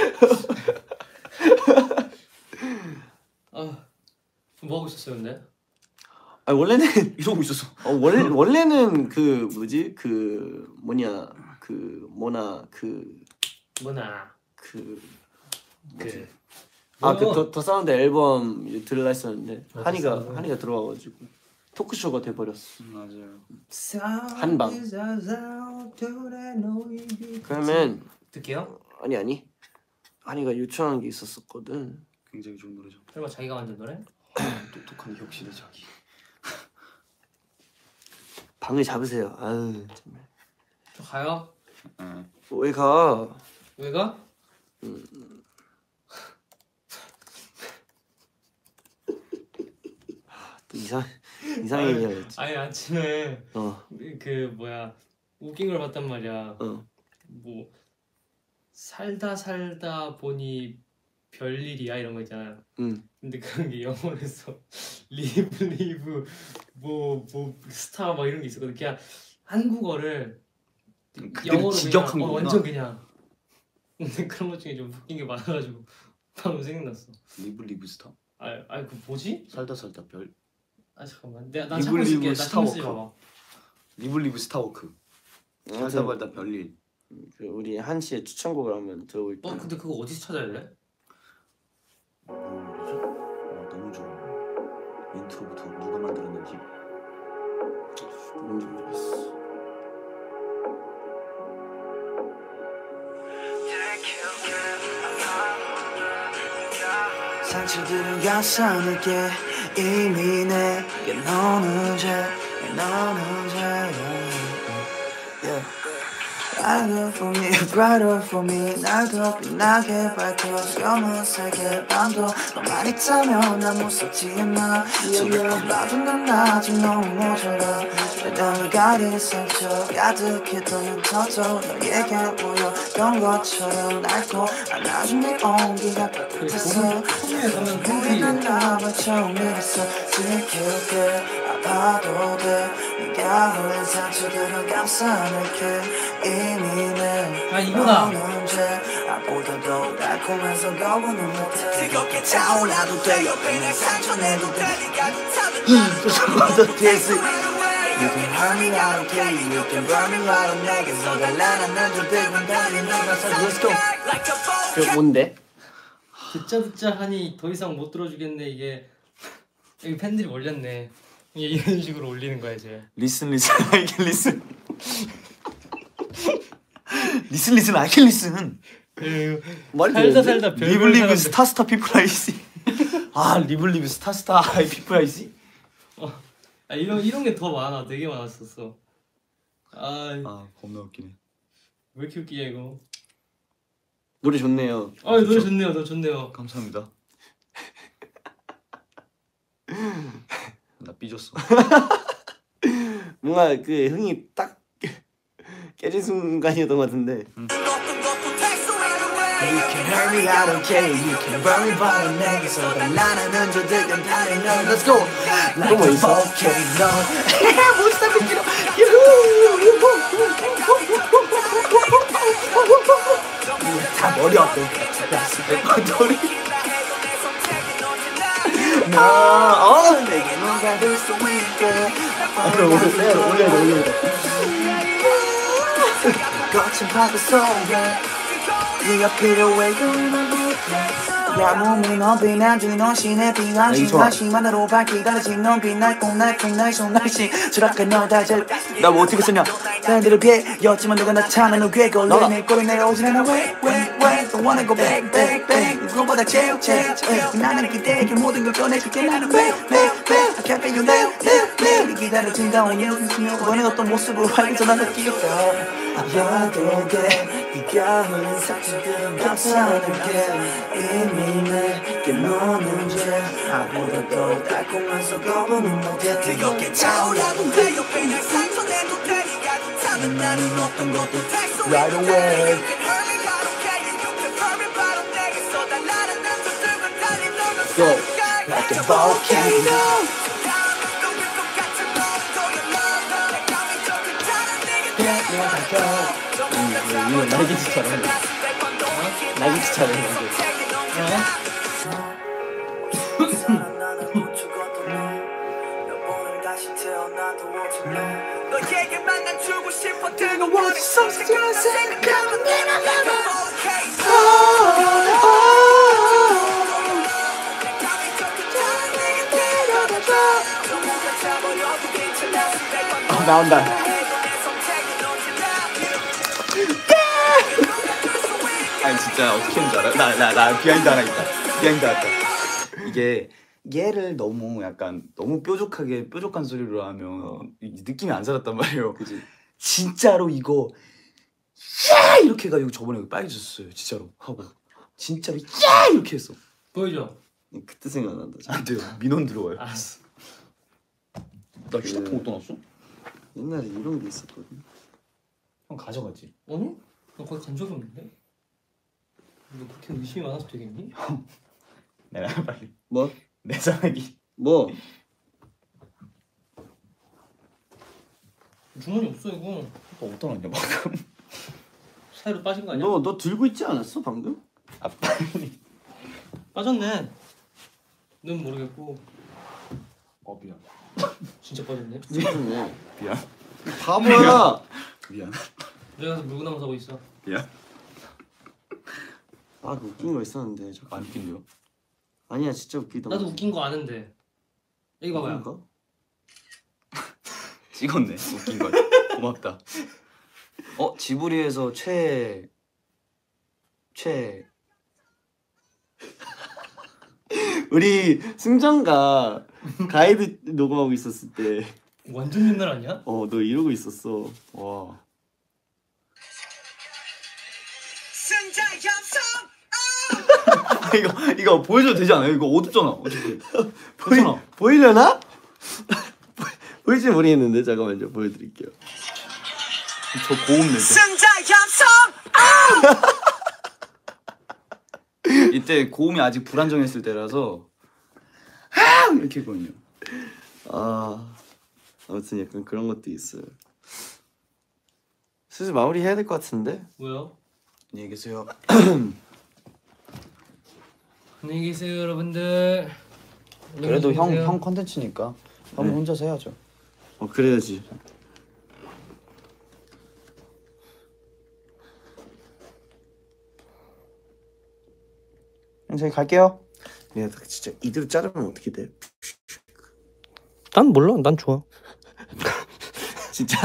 뭐 하고 있었어요 근데? 원래는 이러고 있었어. 원래는 그 뭐지 그 뭐냐 그 뭐나 그 더 사운드 앨범 들으려 했었는데 한이가 들어와가지고 토크쇼가 돼버렸어. 맞아요. 한방. 그러면 듣게요? 아니 한이가 요청한 게 있었거든. 굉장히 좋은 노래죠. 설마 자기가 만든 노래? 똑똑한 격실의 자기. 방을 잡으세요. 아유 정말. 저 가요? 왜 가? 왜 가? 또 이상해 얘기하겠지. 아니 아침에 그 뭐야 웃긴 걸 봤단 말이야. 뭐 살다 보니 별일이야 이런 거 있잖아요. 근데 그런 게 영어에서 리브 뭐 스타 막 이런 게 있었거든. 그냥 한국어를 영어로 직역한 그냥 거구나. 완전 그냥. 근데 그런 것 중에 좀 웃긴 게 많아가지고 방금 생각났어. 리브 스타. 그 뭐지? 살다 별. 잠깐만. 나 찾고 있을게. 나 신경 쓰지 마봐. 리브 스타워크. 살다 별일. 우리 한 씨의 추천곡을 한번 들어볼게요. 근데 그거 어디서 찾아야 돼? 너무 좋아. 인트로부터 누가 만들었는지. 뭔지 모르겠어. 상처들은 가사낼게 이미 내게 너는 죄 Brighter for me, brighter for me 날 더 빛나게 밝혀 검은 색의 밤도 너만 있다면 난 무섭지 않아 지금 봐도 난 아직 너무 모자라 땀을 가린 상처 가득했던 흩어져 너에게 보였던 것처럼 낡고 안아준 네 온기가 따뜻했어 우리는 나만 처음 믿었어 지킬게 아파도 돼 네가 흘린 상처들은 감싸낼게 이미 내 이거다. 보다도 달콤해서 거부는 못해 뜨겁게 타올라도 돼 옆에 내 상처내도 돼 네가 좋다면 You can hurt me, I don't care you can burn me, I don't 내게서 갈라난 널 들고 달리는 가서 Let's go 그 뭔데? 듣자 하니 더 이상 못 들어주겠네. 이게 여기 팬들이 올렸네. 이게 이런 식으로 올리는 거야 이제. 리슨 이게 리슨 I can listen. 살다 별 리블 스타 피플 아이씨. 아 리블리브 스타스타 하이피프라이지? 아 이런 게 더 많아. 되게 많았었어. 아 겁나 웃기네. 왜 이렇게 웃기냐 이거. 노래 좋네요. 노래 좋네요. 노래 좋네요. 감사합니다. 나 삐졌어. 뭔가 그 흥이 딱 깨진 순간이었던 것 같은데. You can hurt me, I don't care. You can burn me, but I'm 내게서 나는 흔들든 다른 널. Let's go. Like a volcano. Won't stop it, 다 버렸던 것 내게 뭔가 될 수 있게. 올려. 거친 파도 속에 네가 필요해 야 몸이 넌 빛나준 넌 신의 빛나신 날씨만으로 밝히 달라진 넌 빛날콩 날손 날씨 저렇게 널 다 잘 나 뭐 어떻게 쓰냐 사람들을 피해 였지만 너가 나타나는 넌 괴 걸려 내 꼬리 내려오진 않아 왜 Don't wanna go back 그거보다 제일 나는 기대해 모든 걸 꺼내줄게 나는 왜 I can't feel you now 기다려진다 오늘 그번에 어떤 모습으로 알기 전 난 느끼겠다 야되게 네가 흘린 삭제들은 감싸는게 이미 내게 너는 죄 나보다 더 달콤해서 거부는 못해 뜨겁게 차오르고 내 옆에 날 상처내도 돼 네가 좋다면 나는 어떤 것도 right away Go like a volcano 이거 날개짓처럼. 날개짓처럼. 너에게만 난 주고 싶어 뜨거워진 성스러운 생각하면 내가 나온다. 아니 진짜 어떻게 하는 줄 알아? 나 비하인드 하나 있다. 비하인드 하나 있다. 이게 얘를 너무 약간 너무 뾰족한 소리로 하면 느낌이 안 살았단 말이에요. 그지. 진짜로 이거 야 이렇게 해가지고 저번에 빨개졌어요. 진짜로 하고 진짜로 야 이렇게 했어. 보여줘. 그때 생각난다. 안 돼요. 민원 들어와요. 알았어. 나 휴대폰 어디다 놨어? 옛날에 이런 게 있었거든. 형 가져갔지. 아니? 나 거기 간 적이 없는데? 너 그렇게 의심이 많아서 되겠니? 내가 빨리 뭐? 내 사랑이 뭐? 주머니 없어 이거. 너 어디다 놨냐 방금? 사이로 빠진 거 아니야? 너 들고 있지 않았어 방금? 아 빨리. 빠졌네. 넌 모르겠고. 미안. 진짜 빠졌네. 미쳤네. 미안. 바보야. 미안. 내가 가서 물구나무 사고 있어. 미안. 아, 그 웃긴 거 있었는데. 안 웃긴데요? 아니야, 진짜 웃기다. 나도 웃긴 거 아는데. 여기 봐봐요. 웃긴가? 찍었네. 웃긴 거. 고맙다. 지브리에서 최 우리 승정가 가이드 녹음하고 있었을 때 완전 옛날 아니야? 너 이러고 있었어. 와. 이거 보여줘도 되지 않아요? 이거 어둡잖아. 어떻게? 보이려나? 보일지 모르겠는데 잠깐만요. 보여드릴게요. 저 고음 내죠. 이때 고음이 아직 불안정했을 때라서 이렇게 했거든요. 아무튼 약간 그런 것도 있어요. 슬슬 마무리 해야 될 것 같은데. 뭐요? 안녕히 계세요. 안녕히 계세요 여러분들. 그래도 형 컨텐츠니까 형 혼자서 해야죠. 그래야지. 저희 갈게요. 야, 진짜 이대로 자르면 어떻게 돼? 난 몰라. 난 좋아. 진짜?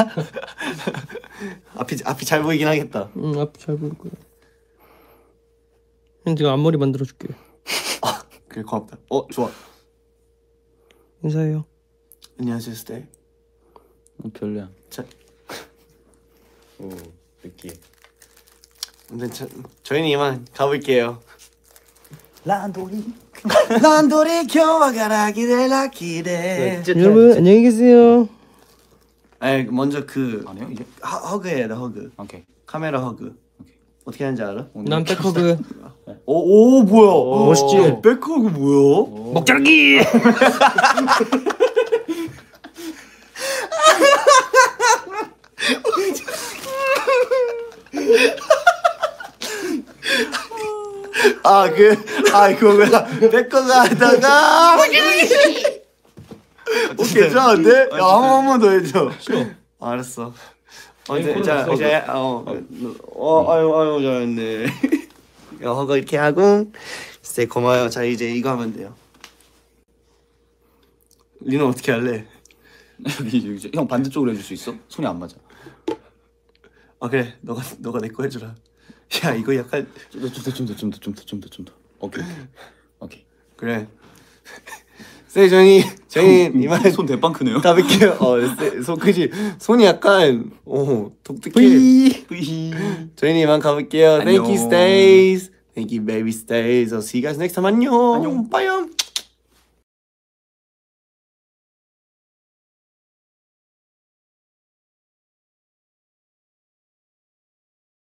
앞이 잘 보이긴 하겠다. 앞이 잘 보일 거야. 형 지금 앞머리 만들어 줄게. 그래 고맙다. 좋아. 인사해요. 안녕하세요 스테이. 별로야. 자, 오 느끼해. 근데 저희는 이만 가볼게요. 란도리 겨와가라 기대라 기대. 여러분 안녕히 계세요. 아니 먼저 그 아니요 이제. 허그 해야 돼 허그. 오케이. 카메라 허그. 오케이. 어떻게 하는지 알아? 난 백허그. 오 뭐야? 멋있지? 백허그 뭐야? 먹자기. 그거야. 백허그 하다가. 괜찮은데? 야 한 번 더 해줘. 싫어. 알았어. 이제 아유 잘했네. 야 허그 이렇게 하고 진짜 고마워요. 자 이제 이거 하면 돼요. 리노 어떻게 할래? 여기 형 반대쪽으로 해줄 수 있어? 손이 안 맞아. 그래 너가 내 거 해주라. 야 이거 약간 좀 더. 오케이. 그래. 저희 이만 손 대빵 크네요. 가볼게요. 손 크지. 손이 약간 독특해. 저희는 이만 가볼게요. Thank you, 안녕. Stays. Thank you, baby Stays. I'll see you guys next time. 안녕. 안녕. 빠염.